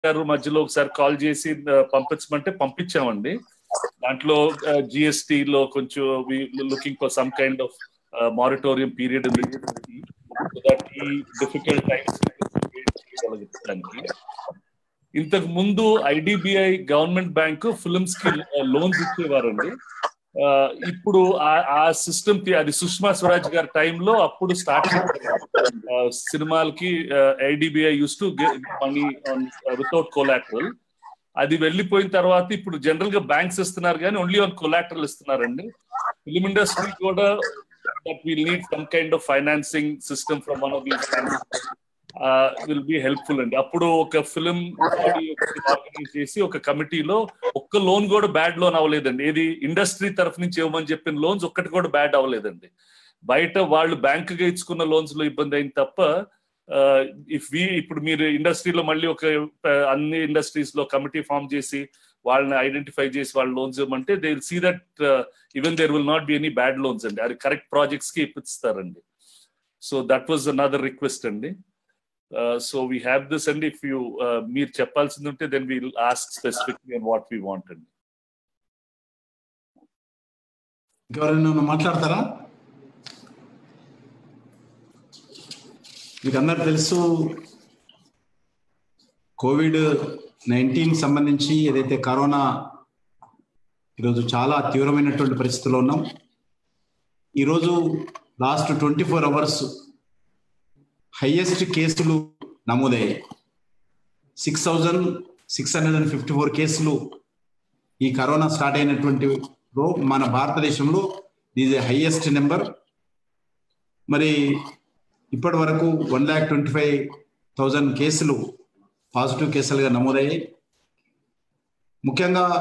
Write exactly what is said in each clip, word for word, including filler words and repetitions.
గారు మధ్యలో ఒకసారి కాల్ చేసి పంపించమంటే పంపించామండి. దాంట్లో జిఎస్టీలో కొంచెం looking for some kind of moratorium period ఈ డిఫికల్ట్ టైమ్స్ చేయగలగడానికి. ఇంతకు ముందు ఐడిబిఐ గవర్నమెంట్ బ్యాంకు ఫిల్మ్స్ కి లోన్స్ ఇచ్చేవారండి. ఇప్పుడు ఆ సిస్టమ్ అది సుష్మా స్వరాజ్ గారి టైంలో అప్పుడు స్టార్ట్ చేశారు సినిమాలకి. IDBI used to money without collateral. అది వెళ్ళిపోయిన తర్వాత ఇప్పుడు జనరల్ గా బ్యాంక్స్ ఇస్తున్నారు కానీ ఓన్లీ ఆన్ కొలాటరల్ ఇస్తున్నారండి. ఫిల్మ్ ఇండస్ట్రీ కూడా that will need some kind of financing system from one of these banks will be helpful అండి. అప్పుడు ఒక ఫిలిం ఆర్గనైజ్ చేసి ఒక కమిటీలో ఒక్క లోన్ కూడా బ్యాడ్ లోన్ అవ్వలేదండి. ఏది ఇండస్ట్రీ తరఫు నుంచి ఇవ్వమని చెప్పిన లోన్స్ ఒక్కటి కూడా బ్యాడ్ అవ్వలేదండి. బయట వాళ్ళు బ్యాంక్ గా ఇచ్చుకున్న లోన్స్ లో ఇబ్బంది అయింది తప్ప ఇఫ్ వి ఇప్పుడు మీరు ఇండస్ట్రీలో మళ్ళీ ఒక అన్ని ఇండస్ట్రీస్ లో కమిటీ ఫామ్ చేసి వాళ్ళని ఐడెంటిఫై చేసి వాళ్ళ లోన్స్ ఇవ్వమంటే they will see that even there will not be any bad loans అండి. అది కరెక్ట్ ప్రాజెక్ట్స్ కి ఇప్పిస్తారండి. So that was another request అండి. Uh, so we have this, and if you uh, meer cheppalsindi unte then we will ask specifically on what we wanted. ఎవరైనా మాట్లాడతారా? మీకు అందరు తెలుసు కోవిడ్ నైన్టీన్ సంబంధించి ఏదైతే కరోనా ఈరోజు చాలా తీవ్రమైనటువంటి పరిస్థితుల్లో ఉన్నాం. ఈరోజు last twenty four hours highest కేసులు నమోదయ్యాయి. Six thousand six hundred and fifty four కేసులు ఈ కరోనా స్టార్ట్ అయినటువంటి మన భారతదేశంలో ఇది హైయెస్ట్ నెంబర్. మరి ఇప్పటి వరకు one lakh twenty five thousand కేసులు పాజిటివ్ కేసులుగా నమోదయ్యాయి. ముఖ్యంగా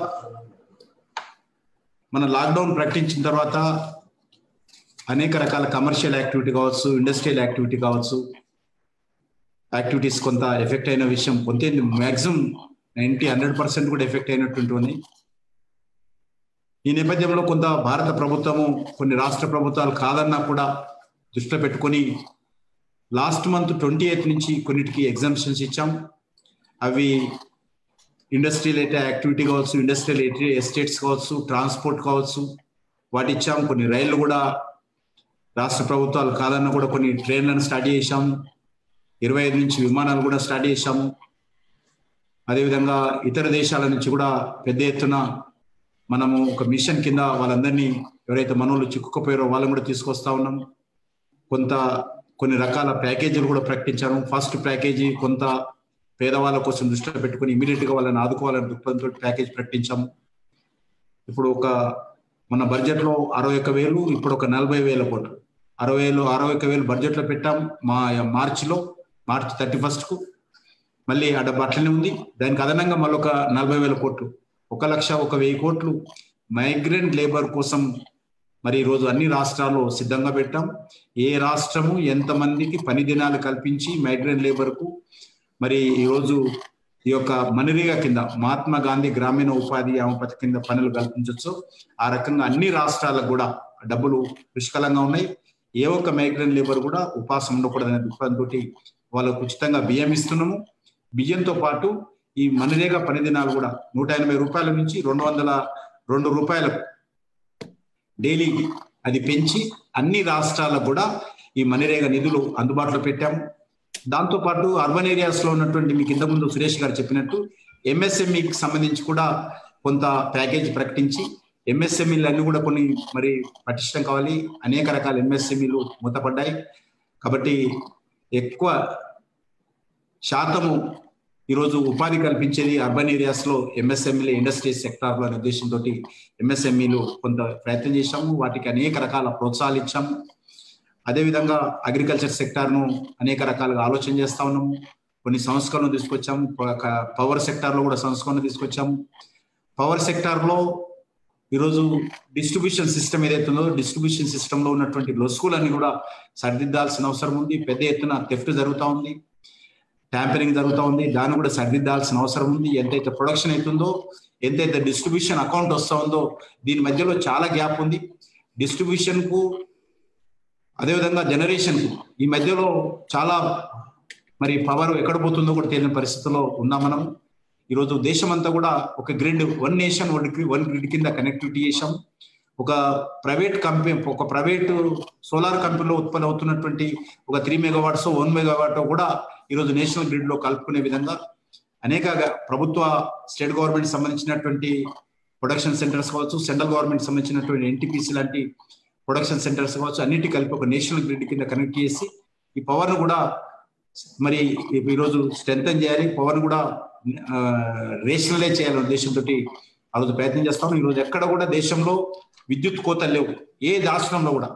మన లాక్డౌన్ ప్రకటించిన తర్వాత అనేక రకాల కమర్షియల్ యాక్టివిటీ కావచ్చు, ఇండస్ట్రియల్ యాక్టివిటీ కావచ్చు, యాక్టివిటీస్ కొంత ఎఫెక్ట్ అయిన విషయం కొంత మ్యాక్సిమం నైంటీ హండ్రెడ్ పర్సెంట్ కూడా ఎఫెక్ట్ అయినటువంటి ఉన్నాయి. ఈ నేపథ్యంలో కొంత భారత ప్రభుత్వము కొన్ని రాష్ట్ర ప్రభుత్వాలు కాదన్నా కూడా దృష్టిలో పెట్టుకొని లాస్ట్ మంత్ ట్వంటీ ఎయిత్ నుంచి కొన్నిటికి ఎగ్జామ్షన్స్ ఇచ్చాం. అవి ఇండస్ట్రియల్ యాక్టివిటీ కావచ్చు, ఇండస్ట్రియల్ ఎస్టేట్స్ కావచ్చు, ట్రాన్స్పోర్ట్ కావచ్చు, వాటి ఇచ్చాం. కొన్ని రైళ్లు కూడా రాష్ట్ర ప్రభుత్వాలు కాదన్నా కూడా కొన్ని ట్రైన్లను స్టార్ట్ చేశాము. ఇరవై ఐదు నుంచి విమానాలు కూడా స్టార్ట్ చేశాము. అదేవిధంగా ఇతర దేశాల నుంచి కూడా పెద్ద ఎత్తున మనము ఒక మిషన్ కింద వాళ్ళందరినీ ఎవరైతే మనోళ్ళు చిక్కుకుపోయారో వాళ్ళని కూడా తీసుకొస్తా ఉన్నాము. కొంత కొన్ని రకాల ప్యాకేజీలు కూడా ప్రకటించాము. ఫస్ట్ ప్యాకేజీ కొంత పేదవాళ్ళ కోసం దృష్టిలో పెట్టుకుని ఇమీడియట్ గా వాళ్ళని ఆదుకోవాలని దృక్పథంతో ప్యాకేజ్ ప్రకటించాము. ఇప్పుడు ఒక మన బడ్జెట్ లో అరవై ఒక్క వేలు ఇప్పుడు ఒక నలభై వేల కోట్లు అరవై వేలు అరవై ఒక్క వేలు బడ్జెట్ లో పెట్టాం. మా మార్చిలో మార్చి థర్టీ ఫస్ట్ కు మళ్ళీ ఆ డబ్బు అట్లనే ఉంది. దానికి అదనంగా మళ్ళీ ఒక నలభై వేల కోట్లు ఒక లక్ష ఒక వెయ్యి కోట్లు మైగ్రెంట్ లేబర్ కోసం మరి ఈరోజు అన్ని రాష్ట్రాల్లో సిద్ధంగా పెట్టాం. ఏ రాష్ట్రము ఎంతమందికి పని దినాలు కల్పించి మైగ్రెంట్ లేబర్ కు మరి ఈరోజు ఈ యొక్క మనరేగా కింద మహాత్మా గాంధీ గ్రామీణ ఉపాధి హామీ పథకం కింద పనులు కల్పించవచ్చు. ఆ రకంగా అన్ని రాష్ట్రాలకు కూడా డబ్బులు పుష్కలంగా ఉన్నాయి. ఏ ఒక్క మైగ్రెంట్ లేబర్ కూడా ఉపాసం ఉండకూడదనే దృక్పథంతో వాళ్ళకు ఉచితంగా బియ్యం ఇస్తున్నాము. బియ్యంతో పాటు ఈ మనరేగా పని దినాలు కూడా నూట ఎనభై రూపాయల నుంచి రెండు వందల రెండు రూపాయలకు డైలీ అది పెంచి అన్ని రాష్ట్రాలకు కూడా ఈ మనరేగా నిధులు అందుబాటులో పెట్టాము. దాంతోపాటు అర్బన్ ఏరియాస్ లో ఉన్నటువంటి మీకు ఇంతకుముందు సురేష్ గారు చెప్పినట్టు ఎంఎస్ఎంఈకి సంబంధించి కూడా కొంత ప్యాకేజ్ ప్రకటించి ఎంఎస్ఎంఈలు అన్ని కూడా కొన్ని మరి పటిష్టం కావాలి. అనేక రకాల ఎంఎస్ఎంఈలు మూతపడ్డాయి కాబట్టి ఎక్కువ శాతము ఈరోజు ఉపాధి కల్పించేది అర్బన్ ఏరియాస్ లో ఎంఎస్ఎంఈలు ఇండస్ట్రీస్ సెక్టార్ లో అనే ఉద్దేశంతో ఎంఎస్ఎంఈలు కొంత ప్రయత్నం చేశాము. వాటికి అనేక రకాల ప్రోత్సాహాలు ఇచ్చాము. అదేవిధంగా అగ్రికల్చర్ సెక్టార్ను అనేక రకాలుగా ఆలోచన చేస్తా ఉన్నాము. కొన్ని సంస్కరణలు తీసుకొచ్చాము. పవర్ సెక్టార్ లో కూడా సంస్కరణ తీసుకొచ్చాము. పవర్ సెక్టార్ లో ఈరోజు డిస్ట్రిబ్యూషన్ సిస్టమ్ ఏదైతే ఉందో డిస్ట్రిబ్యూషన్ సిస్టమ్ లో ఉన్నటువంటి లొసుగులన్నీ కూడా సరిదిద్దాల్సిన అవసరం ఉంది. పెద్ద ఎత్తున థెఫ్ట్ జరుగుతూ ఉంది, ట్యాంపరింగ్ జరుగుతూ ఉంది. దాన్ని కూడా సరిదిద్దాల్సిన అవసరం ఉంది. ఎంతైతే ప్రొడక్షన్ అవుతుందో, ఎంతైతే డిస్ట్రిబ్యూషన్ అకౌంట్ వస్తూ ఉందో దీని మధ్యలో చాలా గ్యాప్ ఉంది. డిస్ట్రిబ్యూషన్ కు అదేవిధంగా జనరేషన్ కు ఈ మధ్యలో చాలా మరి పవర్ ఎక్కడ పోతుందో కూడా తెలియని పరిస్థితుల్లో ఉన్నాం మనం. ఈరోజు దేశమంతా కూడా ఒక grid, one nation one grid కింద కనెక్టివిటీ చేశాము. ఒక ప్రైవేట్ కంపెనీ, ఒక ప్రైవేటు సోలార్ కంపెనీలో ఉత్పత్తి అవుతున్నటువంటి ఒక త్రీ మెగావాట్స్ వన్ మెగావాట్ కూడా ఈరోజు నేషనల్ గ్రిడ్ లో కలుపుకునే విధంగా అనేక ప్రభుత్వ స్టేట్ గవర్నమెంట్ సంబంధించినటువంటి ప్రొడక్షన్ సెంటర్స్ కావచ్చు, సెంట్రల్ గవర్నమెంట్ సంబంధించినటువంటి ఎన్టీపీసీ లాంటి ప్రొడక్షన్ సెంటర్స్ కావచ్చు, అన్నిటి కలిపి ఒక నేషనల్ గ్రిడ్ కింద కనెక్ట్ చేసి ఈ పవర్ ను కూడా మరి ఈరోజు స్ట్రెంథన్ చేయాలి, పవర్ ను కూడా రేషనలైజ్ చేయాలనే ఉద్దేశంతో ఆ రోజు ప్రయత్నం చేస్తాం. ఈరోజు ఎక్కడ కూడా దేశంలో విద్యుత్ కోతలు లేవు. ఏ రాష్ట్రంలో కూడా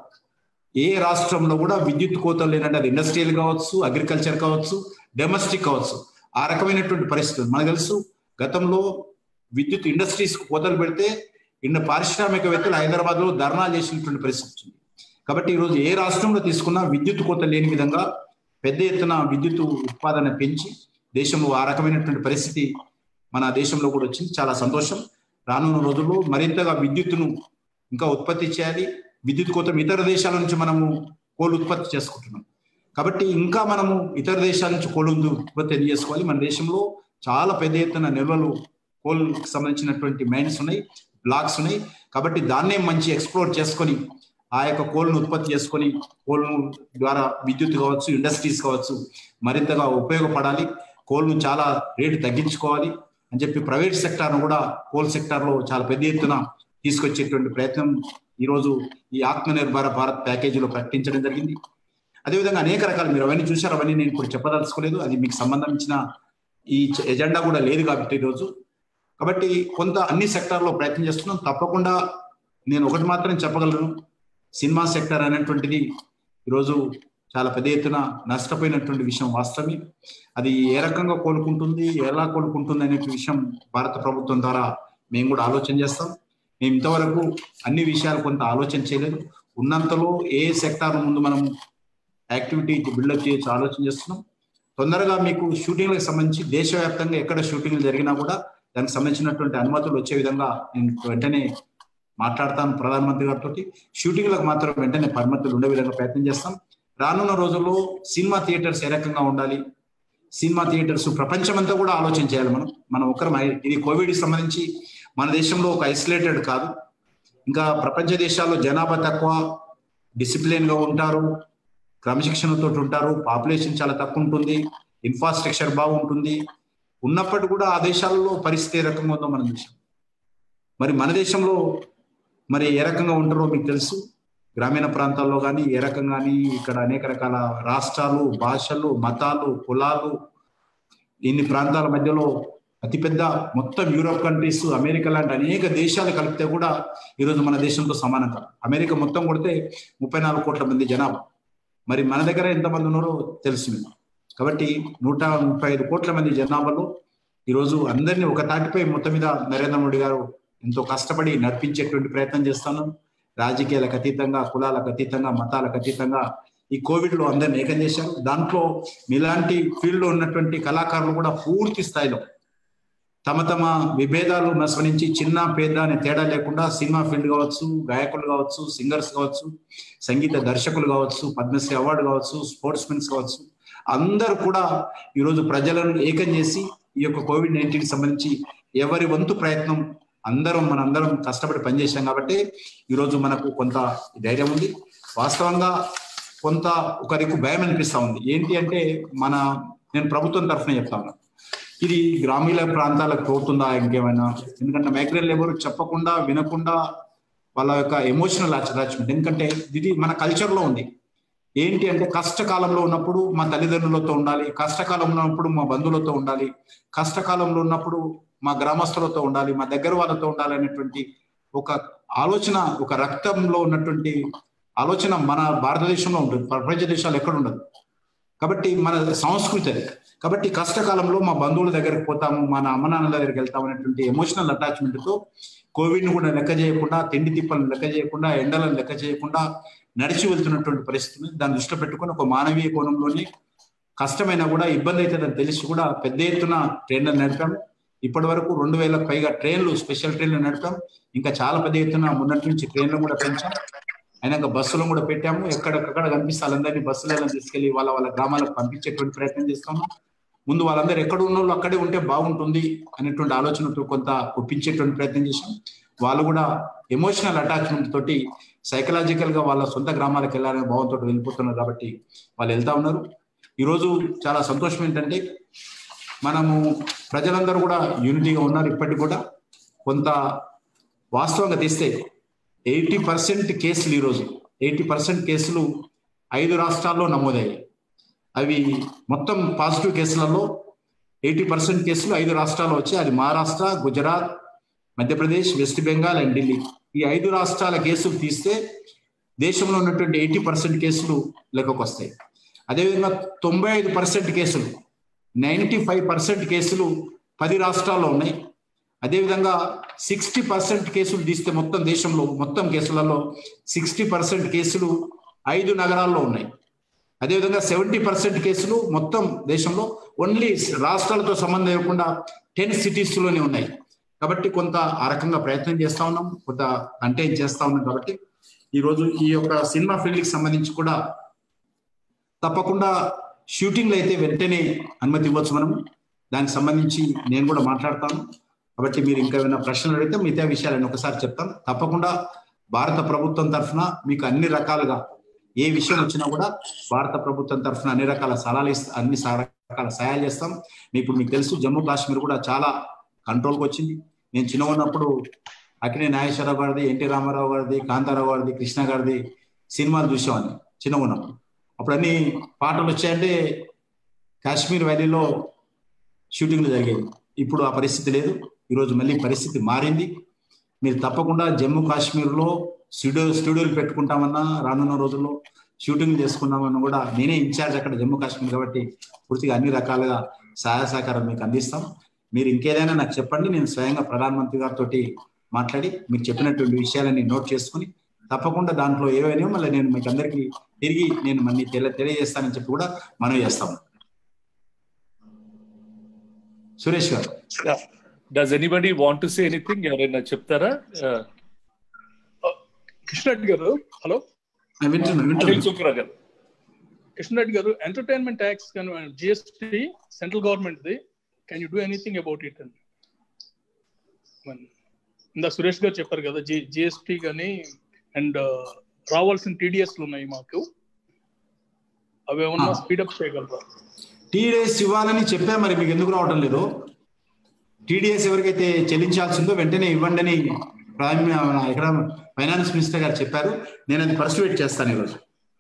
ఏ రాష్ట్రంలో కూడా విద్యుత్ కోతలు లేనంటే అది ఇండస్ట్రియల్ కావచ్చు, అగ్రికల్చర్ కావచ్చు, డొమెస్టిక్ కావచ్చు, ఆ రకమైనటువంటి పరిస్థితులు మనకు తెలుసు. గతంలో విద్యుత్ ఇండస్ట్రీస్ కోతలు పెడితే ఇన్న పారిశ్రామికవేత్తలు హైదరాబాద్ లో ధర్నా చేసినటువంటి పరిస్థితి వచ్చింది. కాబట్టి ఈరోజు ఏ రాష్ట్రంలో తీసుకున్నా విద్యుత్ కోత లేని విధంగా పెద్ద ఎత్తున విద్యుత్ ఉత్పాదన పెంచి దేశంలో ఆ రకమైనటువంటి పరిస్థితి మన దేశంలో కూడా వచ్చింది. చాలా సంతోషం. రానున్న రోజుల్లో మరింతగా విద్యుత్తును ఇంకా ఉత్పత్తి చేయాలి. విద్యుత్ కోత ఇతర దేశాల నుంచి మనము కోల్ ఉత్పత్తి చేసుకుంటున్నాం కాబట్టి ఇంకా మనము ఇతర దేశాల నుంచి కోల్ ఉత్పత్తి ఎన్ని చేసుకోవాలి. మన దేశంలో చాలా పెద్ద ఎత్తున నిల్వలు కోల్ సంబంధించినటువంటి మైన్స్ ఉన్నాయి, బ్లాక్స్ ఉన్నాయి. కాబట్టి దాన్నే మంచి ఎక్స్ప్లోర్ చేసుకొని ఆ యొక్క కోల్ను ఉత్పత్తి చేసుకొని కోల్ ద్వారా విద్యుత్ కావచ్చు, ఇండస్ట్రీస్ కావచ్చు మరింతగా ఉపయోగపడాలి. కోల్ను చాలా రేటు తగ్గించుకోవాలి అని చెప్పి ప్రైవేట్ సెక్టార్ను కూడా కోల్ సెక్టార్లో చాలా పెద్ద ఎత్తున తీసుకొచ్చేటువంటి ప్రయత్నం ఈరోజు ఈ ఆత్మనిర్భర భారత్ ప్యాకేజీలో ప్రకటించడం జరిగింది. అదేవిధంగా అనేక రకాలు మీరు అవన్నీ చూశారు, అవన్నీ నేను ఇప్పుడు చెప్పదలుచుకోలేదు, అది మీకు సంబంధించిన ఈ ఎజెండా కూడా లేదు కాబట్టి ఈరోజు. కాబట్టి కొంత అన్ని సెక్టార్లో ప్రయత్నం చేస్తున్నాం. తప్పకుండా నేను ఒకటి మాత్రం చెప్పగలను, సినిమా సెక్టర్ అనేటువంటిది ఈరోజు చాలా పెద్ద ఎత్తున నష్టపోయినటువంటి విషయం వాస్తవమే. అది ఏ రకంగా కోలుకుంటుంది, ఎలా కోలుకుంటుంది అనే విషయం భారత ప్రభుత్వం ద్వారా మేము కూడా ఆలోచన చేస్తాం. మేము ఇంతవరకు అన్ని విషయాలు కొంత ఆలోచన చేయలేదు. ఉన్నంతలో ఏ సెక్టార్ ముందు మనం యాక్టివిటీ బిల్డప్ చేయొచ్చు ఆలోచన చేస్తున్నాం. తొందరగా మీకు షూటింగ్లకు సంబంధించి దేశవ్యాప్తంగా ఎక్కడ షూటింగ్లు జరిగినా కూడా దానికి సంబంధించినటువంటి అనుమతులు వచ్చే విధంగా నేను వెంటనే మాట్లాడతాను ప్రధానమంత్రి గారితో. షూటింగ్లకు మాత్రం వెంటనే పర్మితులు ఉండే విధంగా ప్రయత్నం చేస్తాం. రానున్న రోజుల్లో సినిమా థియేటర్స్ ఏ రకంగా ఉండాలి, సినిమా థియేటర్స్ ప్రపంచమంతా కూడా ఆలోచన చేయాలి. మనం మనం ఒకరం ఇది కోవిడ్కి సంబంధించి మన దేశంలో ఒక ఐసోలేటెడ్ కాదు. ఇంకా ప్రపంచ దేశాల్లో జనాభా తక్కువ, డిసిప్లిన్ గా ఉంటారు, క్రమశిక్షణతో ఉంటారు, పాపులేషన్ చాలా తక్కువ ఉంటుంది, ఇన్ఫ్రాస్ట్రక్చర్ బాగుంటుంది. ఉన్నప్పటికీ కూడా ఆ దేశాలలో పరిస్థితి ఏ రకంగా ఉందో మనం చూసాం. మరి మన దేశంలో మరి ఏ రకంగా ఉంటారో మీకు తెలుసు. గ్రామీణ ప్రాంతాల్లో కానీ ఏ రకంగా కానీ ఇక్కడ అనేక రకాల రాష్ట్రాలు, భాషలు, మతాలు, కులాలు, ఇన్ని ప్రాంతాల మధ్యలో అతిపెద్ద మొత్తం యూరోప్ కంట్రీస్, అమెరికా లాంటి అనేక దేశాలు కలిపితే కూడా ఈరోజు మన దేశంతో సమానం కాదు. అమెరికా మొత్తం కొడితే ముప్పై నాలుగు కోట్ల మంది జనాభా. మరి మన దగ్గర ఎంతమంది ఉన్నారో తెలుసు మీకు. కాబట్టి నూట ముప్పై ఐదు కోట్ల మంది జనాభాలో ఈరోజు అందరినీ ఒక తాటిపై మొత్తం మీద నరేంద్ర మోడీ గారు ఎంతో కష్టపడి నడిపించేటువంటి ప్రయత్నం చేస్తాను. రాజకీయాలకు అతీతంగా, కులాలకు అతీతంగా, మతాలకు అతీతంగా ఈ కోవిడ్ లో అందరిని ఏకం చేశారు. దాంట్లో మీలాంటి ఫీల్డ్ లో ఉన్నటువంటి కళాకారులు కూడా పూర్తి స్థాయిలో తమ తమ విభేదాలు నస్వరించి చిన్న పేద అనే తేడా లేకుండా సినిమా ఫీల్డ్ కావచ్చు, గాయకులు కావచ్చు, సింగర్స్ కావచ్చు, సంగీత దర్శకులు కావచ్చు, పద్మశ్రీ అవార్డు కావచ్చు, స్పోర్ట్స్ మెన్స్ కావచ్చు, అందరూ కూడా ఈరోజు ప్రజలను ఏకం చేసి ఈ యొక్క కోవిడ్ నైన్టీన్ కి సంబంధించి ఎవరి వంతు ప్రయత్నం అందరం మనందరం కష్టపడి పనిచేశాం కాబట్టి ఈరోజు మనకు కొంత ధైర్యం ఉంది. వాస్తవంగా కొంత ఒకరికి భయం అనిపిస్తా ఉంది. ఏంటి అంటే మన నేను ప్రభుత్వం తరఫున చెప్తా ఉన్నా, ఇది గ్రామీణ ప్రాంతాలకు పోతుందా ఇంకేమైనా, ఎందుకంటే మైగ్రేన్ లేబర్ చెప్పకుండా వినకుండా వాళ్ళ యొక్క ఎమోషనల్ అటాచ్మెంట్, ఎందుకంటే ఇది మన కల్చర్ లో ఉంది. ఏంటి అంటే కష్టకాలంలో ఉన్నప్పుడు మా తల్లిదండ్రులతో ఉండాలి, కష్టకాలంలో ఉన్నప్పుడు మా బంధువులతో ఉండాలి, కష్టకాలంలో ఉన్నప్పుడు మా గ్రామస్తులతో ఉండాలి, మా దగ్గర వాళ్ళతో ఉండాలి అనేటువంటి ఒక ఆలోచన, ఒక రక్తంలో ఉన్నటువంటి ఆలోచన మన భారతదేశంలో ఉంటుంది, ప్రపంచ దేశాలు ఎక్కడ ఉండదు. కాబట్టి మన సంస్కృతి అది. కాబట్టి కష్టకాలంలో మా బంధువుల దగ్గరికి పోతాము, మన అమ్మ నాన్నల దగ్గరికి వెళ్తాము అనేటువంటి ఎమోషనల్ అటాచ్మెంట్ తో కోవిడ్ ను కూడా లెక్క చేయకుండా, తిండి తిప్పలను లెక్క చేయకుండా, ఎండలను లెక్క చేయకుండా నడిచి వెళ్తున్నటువంటి పరిస్థితిని దాన్ని దృష్టిలో పెట్టుకుని ఒక మానవీయ కోణంలోనే కష్టమైనా కూడా ఇబ్బంది అవుతుందని తెలిసి కూడా పెద్ద ఎత్తున ట్రైన్లు నడిపాము. ఇప్పటి వరకు రెండు వేలకు పైగా ట్రైన్లు, స్పెషల్ ట్రైన్లు నడిపాం. ఇంకా చాలా పెద్ద ఎత్తున మొన్నటి నుంచి ట్రైన్లు కూడా పెంచాం. అయినాక బస్సులను కూడా పెట్టాము. ఎక్కడెక్కడ కనిపిస్తే వాళ్ళందరినీ బస్సులలో తీసుకెళ్లి వాళ్ళ వాళ్ళ గ్రామాలకు పంపించేటువంటి ప్రయత్నం చేస్తాము. ముందు వాళ్ళందరూ ఎక్కడ ఉన్న వాళ్ళు అక్కడే ఉంటే బాగుంటుంది అనేటువంటి ఆలోచనతో కొంత ఒప్పించేటువంటి ప్రయత్నం చేశాం. వాళ్ళు కూడా ఎమోషనల్ అటాచ్మెంట్ తోటి సైకలాజికల్ గా వాళ్ళ సొంత గ్రామాలకు వెళ్ళాలనే భావంతో వెళ్ళిపోతున్నారు కాబట్టి వాళ్ళు వెళ్తా ఉన్నారు. ఈరోజు చాలా సంతోషం ఏంటంటే మనము ప్రజలందరూ కూడా యూనిటీగా ఉన్నారు. ఇప్పటికి కూడా కొంత వాస్తవంగా తీస్తే ఎయిటీ పర్సెంట్ కేసులు ఈరోజు ఎయిటీ పర్సెంట్ కేసులు ఐదు రాష్ట్రాల్లో నమోదయ్యాయి. అవి మొత్తం పాజిటివ్ కేసులలో ఎయిటీ పర్సెంట్ కేసులు ఐదు రాష్ట్రాల్లో వచ్చాయి. అది మహారాష్ట్ర, గుజరాత్, మధ్యప్రదేశ్, వెస్ట్ బెంగాల్ అండ్ ఢిల్లీ. ఈ ఐదు రాష్ట్రాల కేసులు తీస్తే దేశంలో ఉన్నటువంటి ఎయిటీ పర్సెంట్ కేసులు లెక్కకు వస్తాయి. అదేవిధంగా తొంభై ఐదు పర్సెంట్ కేసులు నైంటీ ఫైవ్ పర్సెంట్ కేసులు పది రాష్ట్రాల్లో ఉన్నాయి. అదేవిధంగా సిక్స్టీ పర్సెంట్ కేసులు తీస్తే మొత్తం దేశంలో మొత్తం కేసులలో సిక్స్టీ పర్సెంట్ కేసులు ఐదు నగరాల్లో ఉన్నాయి. అదేవిధంగా సెవెంటీ పర్సెంట్ కేసులు మొత్తం దేశంలో ఓన్లీ రాష్ట్రాలతో సంబంధం లేకుండా టెన్ సిటీస్ లోనే ఉన్నాయి. కాబట్టి కొంత ఆ రకంగా ప్రయత్నం చేస్తా ఉన్నాం, కొంత కంటైన్ చేస్తా ఉన్నాం. కాబట్టి ఈరోజు ఈ యొక్క సినిమా ఫీల్డ్ కి సంబంధించి కూడా తప్పకుండా షూటింగ్లు అయితే వెంటనే అనుమతి ఇవ్వచ్చు మనం. దానికి సంబంధించి నేను కూడా మాట్లాడతాను. కాబట్టి మీరు ఇంకా ఏమైనా ప్రశ్నలు అడిగితే మిగతా విషయాలను ఒకసారి చెప్తాను. తప్పకుండా భారత ప్రభుత్వం తరఫున మీకు అన్ని రకాలుగా ఏ విషయం వచ్చినా కూడా భారత ప్రభుత్వం తరఫున అన్ని రకాల సలహాలు ఇస్తా అన్ని రకాల సహాయాలు చేస్తాం. ఇప్పుడు మీకు తెలుసు జమ్మూ కాశ్మీర్ కూడా చాలా కంట్రోల్కి వచ్చింది. నేను చిన్న ఉన్నప్పుడు అక్కినే నాగేశ్వరరావు గారిది, ఎన్టీ రామారావు గారిది, కాంతారావు గారిది, కృష్ణ గారిది సినిమాలు చూసామని చిన్న ఉన్నప్పుడు. అప్పుడు అన్ని పాటలు వచ్చాయంటే కాశ్మీర్ వ్యాలీలో షూటింగ్లు జరిగేవి. ఇప్పుడు ఆ పరిస్థితి లేదు. ఈరోజు మళ్ళీ పరిస్థితి మారింది. మీరు తప్పకుండా జమ్మూ కాశ్మీర్లో స్టూడియో స్టూడియోలు పెట్టుకుంటామన్నా, రానున్న రోజుల్లో షూటింగ్ చేసుకున్నామన్నా కూడా నేనే ఇన్ఛార్జ్ అక్కడ జమ్మూ కాశ్మీర్. కాబట్టి పూర్తిగా అన్ని రకాలుగా సహాయ సహకారం మీకు అందిస్తాం. మీరు ఇంకేదైనా నాకు చెప్పండి. నేను స్వయంగా ప్రధానమంత్రి గారితో మాట్లాడి మీరు చెప్పినటువంటి విషయాలని నోట్ చేసుకుని తప్పకుండా దాంట్లో ఏవైనా మళ్ళీ నేను మీకు అందరికీ తిరిగి నేను మళ్ళీ తెల తెలియజేస్తానని చెప్పి కూడా మనం చేస్తాము. సురేష్ గారు, does anybody want to say anything? ఎవరైనా చెప్తారా? కృష్ణరెడ్డి గారు, హలో. కృష్ణరెడ్డి గారు, entertainment tax GST central government the, can you do anything about it అండి? ఇందా సురేష్ గారు చెప్పారు కదా జి జిఎస్టీ కానీ అండ్ రావాల్సిన టీడీఎస్లు ఉన్నాయి మాకు, అవి ఏమన్నా స్పీడప్ చేయగలరా? టీడీఎస్ ఇవ్వాలని చెప్పా, మరి మీకు ఎందుకు రావడం లేదు? టీడీఎస్ ఎవరికైతే చెల్లించాల్సిందో వెంటనే ఇవ్వండి అని ఇక్కడ ఫైనాన్స్ మినిస్టర్ గారు చెప్పారు. నేను అది పర్సువేట్ చేస్తాను ఈరోజు.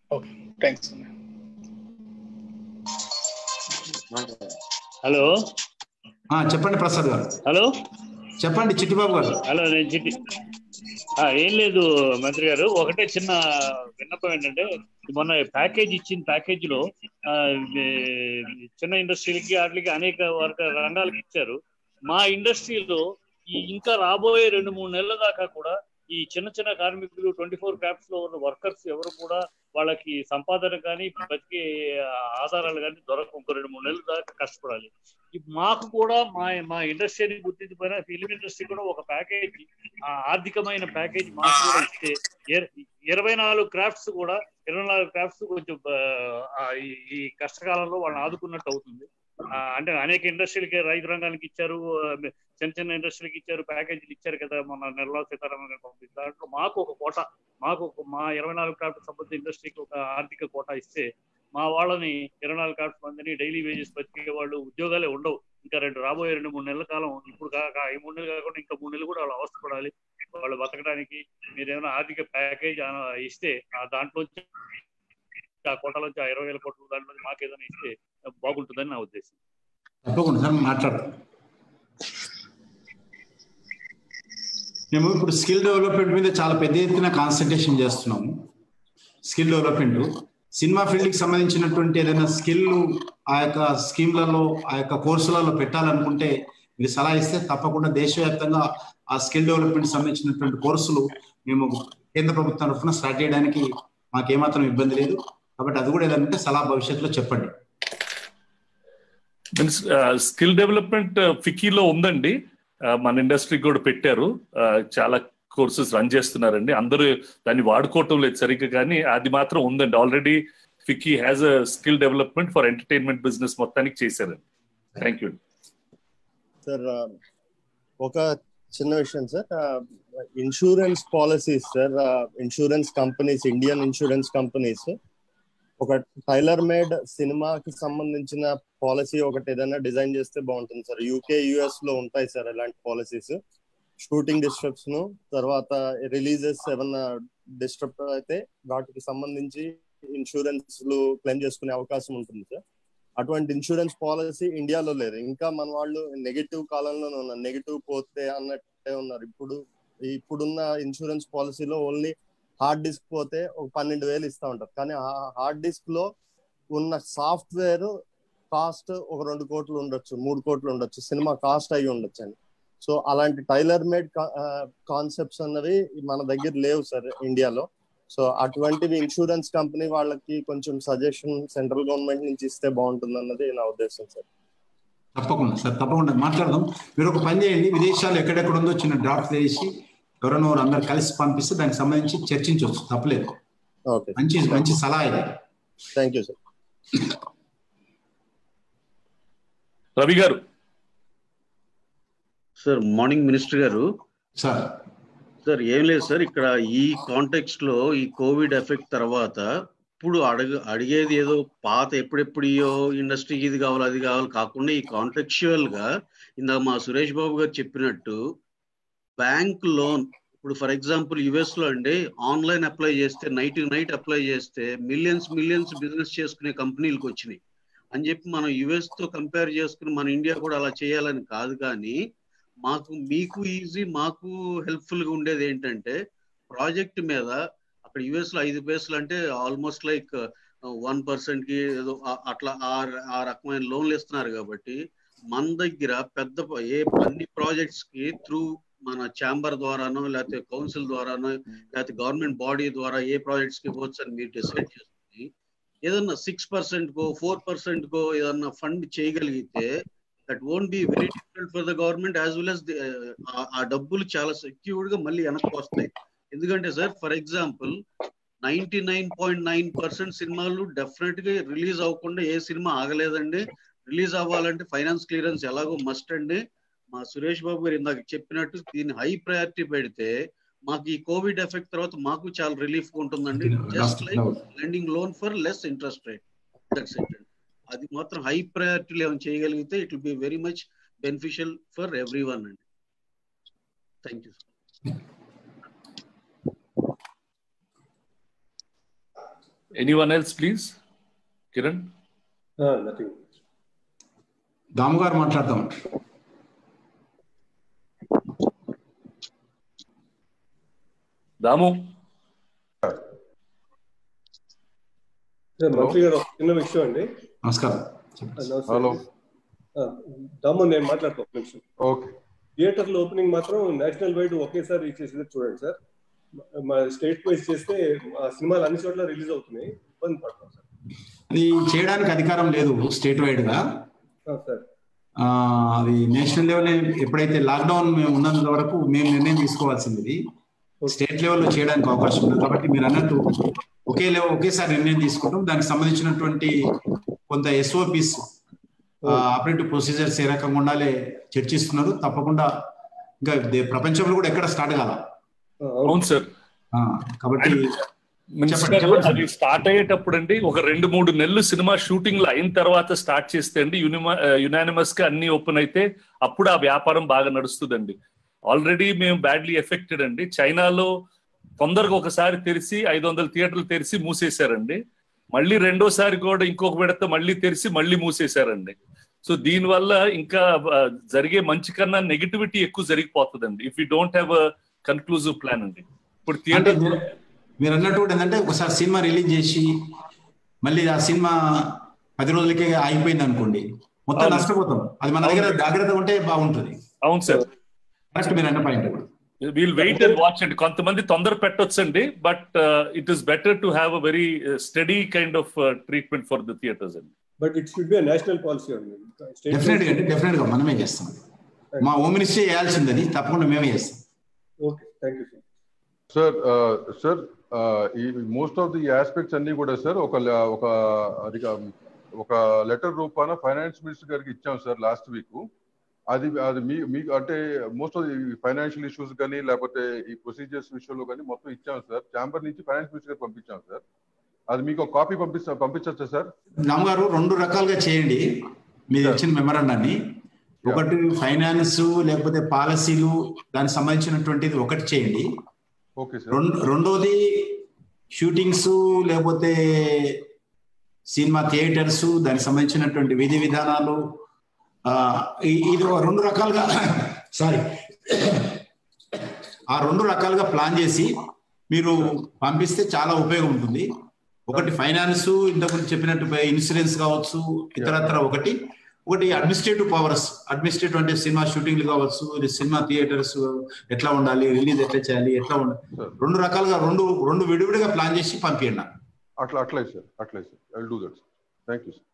హలో చెప్పండి ప్రసాద్ గారు. హలో చెప్పండి చిట్టిబాబు గారు. హలో, నేను చిట్టి. ఏం లేదు మంత్రి గారు, ఒకటే చిన్న విన్నపం ఏంటంటే, మొన్న ప్యాకేజ్ ఇచ్చిన ప్యాకేజ్ లో చిన్న ఇండస్ట్రీలకి వాటికి అనేక వర్గ రంగాలకి ఇచ్చారు. మా ఇండస్ట్రీలో ఈ ఇంకా రాబోయే రెండు మూడు నెలల దాకా కూడా ఈ చిన్న చిన్న కార్మికులు ట్వంటీ ఫోర్ క్రాఫ్ట్స్ లో ఉన్న వర్కర్స్ ఎవరు కూడా వాళ్ళకి సంపాదన కానీ బతికే ఆధారాలు కానీ దొరక ఇంకో రెండు మూడు నెలల దాకా కష్టపడాలి. మాకు కూడా మా మా ఇండస్ట్రీని గుర్తించిపోయిన ఫిలిం ఇండస్ట్రీ కూడా ఒక ప్యాకేజ్, ఆర్థికమైన ప్యాకేజ్ మాకు కూడా ఇస్తే ఇరవై నాలుగు క్రాఫ్ట్స్ కూడా ఇరవై నాలుగు క్రాఫ్ట్స్ కొంచెం ఈ కష్టకాలంలో వాళ్ళని ఆదుకున్నట్టు అవుతుంది. అంటే అనేక ఇండస్ట్రీలకి, రైతు రంగానికి ఇచ్చారు, చిన్న చిన్న ఇండస్ట్రీలకి ఇచ్చారు, ప్యాకేజీలు ఇచ్చారు కదా మొన్న నిర్మలా సీతారామన్ గారు పంపించారు. దాంట్లో మాకు ఒక కోట, మాకు మా ఇరవై నాలుగు క్రాఫ్ట్ సంబంధించిన ఇండస్ట్రీకి ఒక ఆర్థిక కోట ఇస్తే మా వాళ్ళని ఇరవై నాలుగు క్రాఫ్ట్ మందిని డైలీ వేజెస్ బతికే వాళ్ళు ఉద్యోగాలే ఉండవు. ఇంకా రెండు రాబోయే రెండు మూడు నెలల కాలం, ఇప్పుడు కాక ఈ మూడు నెలలు కాకుండా ఇంకా మూడు నెలలు కూడా వాళ్ళు అవస్థపడాలి వాళ్ళు బతకడానికి. మీరు ఏమైనా ఆర్థిక ప్యాకేజ్ ఇస్తే దాంట్లోంచి ఆ కోటలోంచి ఆ ఇరవై వేల కోట్లు దాంట్లో మాకు ఏదైనా ఇస్తే బాగుంటుందని నా ఉద్దేశం. తప్పకుండా సార్ మాట్లాడతాం. మేము ఇప్పుడు స్కిల్ డెవలప్మెంట్ మీద చాలా పెద్ద ఎత్తున కాన్సన్ట్రేషన్ చేస్తున్నాము. స్కిల్ డెవలప్మెంట్ సినిమా ఫీల్డ్కి సంబంధించినటువంటి ఏదైనా స్కిల్ ఆ యొక్క స్కీమ్లలో ఆ యొక్క కోర్సులలో పెట్టాలనుకుంటే మీరు సలహా ఇస్తే తప్పకుండా దేశవ్యాప్తంగా ఆ స్కిల్ డెవలప్మెంట్ సంబంధించినటువంటి కోర్సులు మేము కేంద్ర ప్రభుత్వం తరఫున స్టార్ట్ చేయడానికి మాకేమాత్రం ఇబ్బంది లేదు. కాబట్టి అది కూడా ఏదంటే సలహా భవిష్యత్తులో చెప్పండి. స్కిల్ డెవలప్మెంట్ ఫికీలో ఉందండి, మన ఇండస్ట్రీ కూడా పెట్టారు, చాలా కోర్సెస్ రన్ చేస్తున్నారండి. అందరూ దాన్ని వాడుకోవటం లేదు సరిగ్గా, కానీ అది మాత్రం ఉందండి. Already FICCI has a skill development for entertainment business మొత్తానికి చేశారండి. Thank you sir. ఒక చిన్న విషయం sir, insurance policies sir, insurance companies, Indian insurance companies ఒక టైలర్ మేడ్ సినిమాకి సంబంధించిన పాలసీ ఒకటి ఏదైనా డిజైన్ చేస్తే బాగుంటుంది సార్. యూకే యుఎస్ లో ఉంటాయి సార్ ఇలాంటి పాలసీస్. షూటింగ్ డిస్టర్బ్స్ ను తర్వాత రిలీజెస్ ఏమన్నా డిస్టర్బ్ అయితే వాటికి సంబంధించి ఇన్సూరెన్స్ క్లెయిమ్ చేసుకునే అవకాశం ఉంటుంది సార్. అటువంటి ఇన్సూరెన్స్ పాలసీ ఇండియాలో లేదు. ఇంకా మన వాళ్ళు నెగిటివ్ కాలంలోనే ఉన్నారు, నెగిటివ్ పోతే అన్నట్టే ఉన్నారు. ఇప్పుడు ఇప్పుడున్న ఇన్సూరెన్స్ పాలసీలో ఓన్లీ హార్డ్ డిస్క్ పోతే ఒక పన్నెండు వేలు ఇస్తా ఉంటారు. కానీ ఆ హార్డ్ డిస్క్ లో ఉన్న సాఫ్ట్వేర్ కాస్ట్ ఒక రెండు కోట్లు ఉండొచ్చు, మూడు కోట్లు ఉండొచ్చు, సినిమా కాస్ట్ అయ్యి ఉండొచ్చు అని. సో అలాంటి టైలర్ మేడ్ కాన్సెప్ట్స్ అన్నవి మన దగ్గర లేవు సార్ ఇండియాలో. సో అటువంటివి ఇన్సూరెన్స్ కంపెనీ వాళ్ళకి కొంచెం సజెషన్ సెంట్రల్ గవర్నమెంట్ నుంచి ఇస్తే బాగుంటుంది అన్నది నా ఉద్దేశం సార్. తప్పకుండా సార్, తప్పకుండా మాట్లాడదాం. మీరు ఒక పని చేయండి, విదేశాలు ఎక్కడెక్కడ ఉందో చిన్న డ్రాఫ్ట్ చేసి ఎవరైనా అందరు కలిసి పంపిస్తే దానికి సంబంధించి చర్చించవచ్చు, తప్పలేదు. మంచి మంచి సలహా ఇది. Thank you sir. రవి గారు. సార్ మార్నింగ్ మినిస్టర్ గారు. సార్ సార్ ఏం లేదు సార్, ఇక్కడ ఈ కాంటెక్స్ట్ లో ఈ కోవిడ్ ఎఫెక్ట్ తర్వాత ఇప్పుడు అడగ అడిగేది ఏదో పాత ఎప్పుడెప్పుడో ఇండస్ట్రీకి ఇది కావాలి అది కావాలి కాకుండా ఈ కాంటెక్చువల్ గా ఇందాక మా సురేష్ బాబు గారు చెప్పినట్టు బ్యాంక్ లోన్ ఇప్పుడు ఫర్ ఎగ్జాంపుల్ యుఎస్ లో అండి ఆన్లైన్ అప్లై చేస్తే నైట్ నైట్ అప్లై చేస్తే మిలియన్స్ మిలియన్స్ బిజినెస్ చేసుకునే కంపెనీలకు వచ్చినాయి అని చెప్పి మనం యుఎస్ తో కంపేర్ చేసుకుని మన ఇండియా కూడా అలా చేయాలని కాదు. కానీ మాకు మీకు ఈజీ మాకు హెల్ప్ఫుల్ గా ఉండేది ఏంటంటే ప్రాజెక్ట్ మీద అక్కడ యుఎస్ లో ఐదు పైసలు అంటే ఆల్మోస్ట్ లైక్ వన్ పర్సెంట్ కి ఏదో అట్లా ఆ రకమైన లోన్లు ఇస్తున్నారు. కాబట్టి మన దగ్గర పెద్ద ఏ అన్ని ప్రాజెక్ట్స్ కి త్రూ మన ఛాంబర్ ద్వారానో లేకపోతే కౌన్సిల్ ద్వారానో లేకపోతే గవర్నమెంట్ బాడీ ద్వారా ఏ ప్రాజెక్ట్స్ కి ఇవ్వచ్చు అని మీరు డిసైడ్ చేసుకుని ఏదన్నా సిక్స్ పర్సెంట్ కో ఫోర్ పర్సెంట్ కో ఏదన్నా ఫండ్ చేయగలిగితే that won't be very difficult for the government as well as ఆ డబ్బులు చాలా సెక్యూర్డ్ గా మళ్ళీ వెనక్కి వస్తాయి. ఎందుకంటే sir for example ninety nine point nine percent సినిమాలు డెఫినెట్ గా రిలీజ్ అవ్వకుండా ఏ సినిమా ఆగలేదండి. రిలీజ్ అవ్వాలంటే ఫైనాన్స్ క్లియరెన్స్ ఎలాగో మస్ట్ అండి. మా సురేష్ బాబు గారు ఇందాక చెప్పినట్టు దీన్ని హై ప్రయారిటీ పెడితే మాకు ఈ కోవిడ్ ఎఫెక్ట్ తర్వాత మాకు చాలా రిలీఫ్ ఉంటుందండి. Just like lending loan for less interest rate, that's it. అది మాత్రం హై ప్రయారిటీలో ఏమైనా చేయగలిగితే it will be very much beneficial for everyone అండి. Thank you. Anyone else please? Kiran. Damu గారు మాట్లాడతాం. దాము. మంత్రి గారు చిన్న విషయం అండి. నమస్కారం. హలో దాము, నేను మాట్లాడతాను ఒక నిమిషం. ఓకే. థియేటర్ల ఓపెనింగ్ మాత్రం నేషనల్ వైడ్ ఒకేసారి ఇచ్చేసి చూడండి సార్. మా స్టేట్ వైజ్ చేస్తే సినిమాలు అన్ని చోట్ల రిలీజ్ అవుతున్నాయి, ఇబ్బంది పడతాం సార్. అది చేయడానికి అధికారం లేదు స్టేట్ వైడ్ గా సార్. అది నేషనల్ లెవెల్ ఎప్పుడైతే లాక్డౌన్ మేము ఉన్నంత వరకు మేము నిర్ణయం తీసుకోవాల్సింది, స్టేట్ లెవెల్లో చేయడానికి అవకాశం ఉంది. కాబట్టి మీరు అన్నట్టు ఒకే లెవెల్ ఒకేసారి నిర్ణయం తీసుకుంటాం. దానికి సంబంధించినటువంటి కొంత ఎస్ఓపిస్ ఆపరేటివ్ ప్రొసీజర్స్ ఏ రకంగా ఉండాలి చర్చిస్తున్నారు. తప్పకుండా ఇంకా ప్రపంచంలో కూడా ఎక్కడ స్టార్ట్ కాల. అవును సార్. కాబట్టి అది స్టార్ట్ అయ్యేటప్పుడు అండి ఒక రెండు మూడు నెలలు సినిమా షూటింగ్ లో అయిన తర్వాత స్టార్ట్ చేస్తే అండి యునానిమస్ గా అన్ని ఓపెన్ అయితే అప్పుడు ఆ వ్యాపారం బాగా నడుస్తుందండి. ఆల్రెడీ మేము బ్యాడ్లీ ఎఫెక్టెడ్ అండి. చైనాలో తొందరగా ఒకసారి తెరిచి ఐదు వందల థియేటర్లు తెరిచి మూసేశారండి. మళ్ళీ రెండోసారి కూడా ఇంకొక విడత మళ్ళీ తెరిచి మళ్ళీ మూసేశారండి. సో దీనివల్ల ఇంకా జరిగే మంచి కన్నా నెగిటివిటీ ఎక్కువ జరిగిపోతుందండి if you don't have a conclusive plan అండి. ఇప్పుడు థియేటర్ మీరు అన్నట్టు కూడా ఏంటంటే ఒకసారి సినిమా రిలీజ్ చేసి మళ్ళీ ఆ సినిమా పది రోజులకే ఆగిపోయింది అనుకోండి, మొత్తం నష్టపోతాం. అది మన దగ్గర జాగ్రత్తగా ఉంటే బాగుంటుంది. అవును సార్, కరెక్ట్ మీరు అన్న point. We'll wait and watch అండి. కొంతమంది తొందర పెట్టొచ్చు అండి, but it is better to have a very steady kind of treatment for the theatres అండి. But it should be a national policy అండి. డెఫినెట్ గా అండి, డెఫినెట్ గా మనమే చేస్తాం. మా హోమ్ మినిస్ట్రీ చేయాల్సిందని తప్పకుండా మేమే చేస్తాం. Okay, thank you sir. Sir ఈ మోస్ట్ ఆఫ్ ది ఆస్పెక్ట్స్ అన్ని కూడా సార్ ఒక ఒక ఒక లెటర్ రూపాన ఫైనాన్స్ మినిస్టర్ గారికి ఇచ్చాం సార్ లాస్ట్ వీక్. అది అది మీ మీకు అంటే మోస్ట్ ఆఫ్ ఫైనాన్షియల్ ఇష్యూస్ కానీ లేకపోతే ఈ ప్రొసీజర్స్ విషయంలో కానీ మొత్తం ఇచ్చాం సార్. ఛాంబర్ నుంచి ఫైనాన్స్ మినిస్టర్ గారికి పంపించాం సార్. అది మీకు ఒక కాపీ పంపిస్తా పంపించచ్చా సార్? రామ్ గారు రెండు రకాలుగా చేయండి మీరు ఇచ్చిన మెమరాండాన్ని. ఒకటి ఫైనాన్స్ లేకపోతే పాలసీలు దానికి సంబంధించినటువంటిది ఒకటి చేయండి. Okay sir. రెండోది షూటింగ్స్ లేకపోతే సినిమా థియేటర్స్ దానికి సంబంధించినటువంటి విధి విధానాలు ఇది రెండు రకాలుగా సారీ ఆ రెండు రకాలుగా ప్లాన్ చేసి మీరు పంపిస్తే చాలా ఉపయోగం ఉంటుంది. ఒకటి ఫైనాన్స్ ఇంతకుముందు చెప్పినట్టు ఇన్సూరెన్స్ కావచ్చు ఇతరత్ర, ఒకటి ఒకటి అడ్మినిస్ట్రేటివ్ పవర్స్. అడ్మినిస్ట్రేటివ్ అంటే సినిమా షూటింగ్లు కావచ్చు, సినిమా థియేటర్స్ ఎట్లా ఉండాలి, రిలీజ్ ఎట్లా చేయాలి, ఎట్లా ఉండాలి, రెండు రకాలుగా రెండు రెండు విడివిడిగా ప్లాన్ చేసి పంపించండి. అట్లా అట్లే సార్ అట్లే sir I will do that sir. Thank you sir.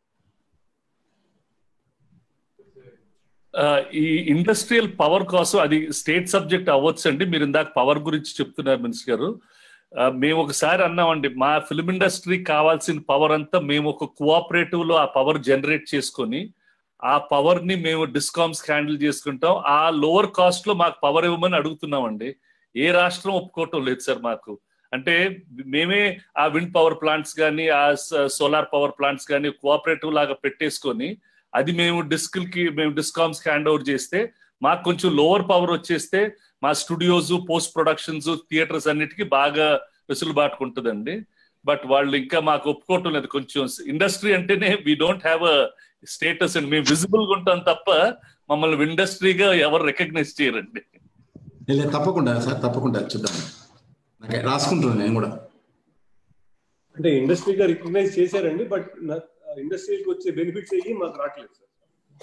ఈ ఇండస్ట్రియల్ పవర్ కోసం అది స్టేట్ సబ్జెక్ట్ అవ్వచ్చు అండి. మీరు ఇందాక పవర్ గురించి చెప్తున్నారు మినిస్టర్ గారు. మేము ఒకసారి అన్నామండి, మా ఫిల్మ్ ఇండస్ట్రీకి కావాల్సిన పవర్ అంతా మేము ఒక కోఆపరేటివ్ లో ఆ పవర్ జనరేట్ చేసుకొని ఆ పవర్ ని మేము డిస్కామ్స్ హ్యాండిల్ చేసుకుంటాం. ఆ లోవర్ కాస్ట్ లో మాకు పవర్ ఇవ్వమని అడుగుతున్నామండి. ఏ రాష్ట్రం ఒప్పుకోవటం లేదు సార్ మాకు. అంటే మేమే ఆ విండ్ పవర్ ప్లాంట్స్ కానీ ఆ సోలార్ పవర్ ప్లాంట్స్ కానీ కోఆపరేటివ్ లాగా పెట్టేసుకొని అది మేము డిస్క్కి మేము డిస్కామ్స్ హ్యాండ్ ఓవర్ చేస్తే మాకు కొంచెం లోవర్ పవర్ వచ్చేస్తే మా స్టూడియోస్, పోస్ట్ ప్రొడక్షన్స్, థియేటర్స్ అన్నిటికీ బాగా వెసులుబాటు ఉంటుందండి. బట్ వాళ్ళు ఇంకా మాకు ఒప్పుకోవటం లేదు. కొంచెం ఇండస్ట్రీ అంటేనే we don't have a status అండి. మేము విజిబుల్ గా ఉంటాం తప్ప మమ్మల్ని ఇండస్ట్రీగా ఎవరు రికగ్నైజ్ చేయరండి. తప్పకుండా సార్, తప్పకుండా చూద్దాం. రాసుకుంటున్నాను నేను కూడా. అంటే ఇండస్ట్రీగా రికగ్నైజ్ చేశారండి, బట్ ఇండస్ట్రీకి వచ్చే బెనిఫిట్స్ అయ్యి మాకు రావట్లేదు సార్.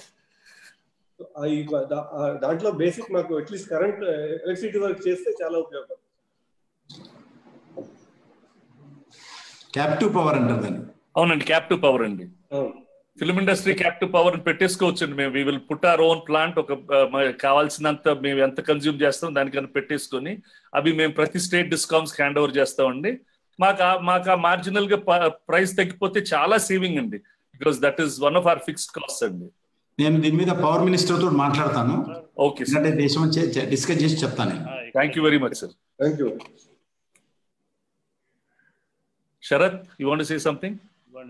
దాంట్లో బేసిక్ మాకు అట్లీస్ట్ కరెంట్ ఎలక్ట్రిసిటీ వర్క్ చేస్తే చాలా ఉపయోగం. క్యాప్టివ్ పవర్ అంటారు దాన్ని. అవునండి, క్యాప్టివ్ పవర్ అండి. ఫిల్మ్ ఇండస్ట్రీ క్యాప్టివ్ పవర్ పెట్టేసుకోవచ్చండి. మేము we will put our own plant. ఒక కావాల్సినంత మేము ఎంత కన్జ్యూమ్ చేస్తాం దానికన్నా పెట్టేసుకొని అవి మేము ప్రతి స్టేట్ డిస్కామ్స్ హ్యాండ్ ఓవర్ చేస్తామండి. మాకు మాకు ఆ మార్జినల్ గా ప్రైస్ తగ్గిపోతే చాలా సేవింగ్ అండి, because that is one of our fixed cost అండి. నేను దీని మీద పవర్ మినిస్టర్ తో మాట్లాడతాను. ఓకే సార్, దేశం డిస్కస్ చేసి చెప్తాను. Thank you very much sir. Thank you. Sarath, you want to say something?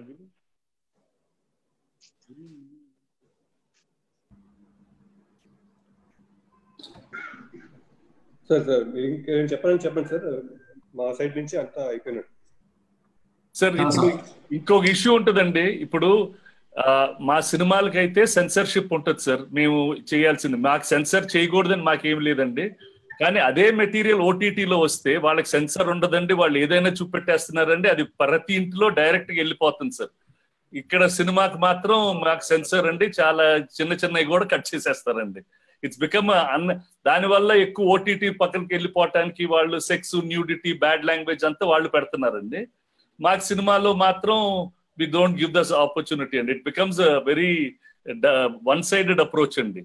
Sir sir ఇంకేం చెప్పాలని చెప్పండి సార్. మా సైడ్ నుంచి అంతా అయిపోయినట్టు సార్. ఇప్పుడు ఇంకొక ఇష్యూ ఉంటుందండి. ఇప్పుడు మా సినిమాలకైతే సెన్సర్షిప్ ఉంటుంది సార్. మేము చేయాల్సింది, మాకు సెన్సర్ చేయకూడదని మాకేం లేదండి. కానీ అదే మెటీరియల్ ఓటీటీలో వస్తే వాళ్ళకి సెన్సర్ ఉండదండి. వాళ్ళు ఏదైనా చూపెట్టేస్తున్నారండి, అది ప్రతి ఇంట్లో డైరెక్ట్ గా వెళ్ళిపోతుంది సార్. ఇక్కడ సినిమాకి మాత్రం మాకు సెన్సర్ అండి, చాలా చిన్న చిన్నవి కూడా కట్ చేసేస్తారండి. ఇట్స్ బికమ్ అన్ దానివల్ల ఎక్కువ ఓటీటీ పక్కనకి వెళ్ళిపోవటానికి వాళ్ళు సెక్స్, న్యూడిటీ, బ్యాడ్ లాంగ్వేజ్ అంతా వాళ్ళు పెడుతున్నారండి. మాకు సినిమాలో మాత్రం we don't give this opportunity అండి. It becomes a very one sided approach అండి.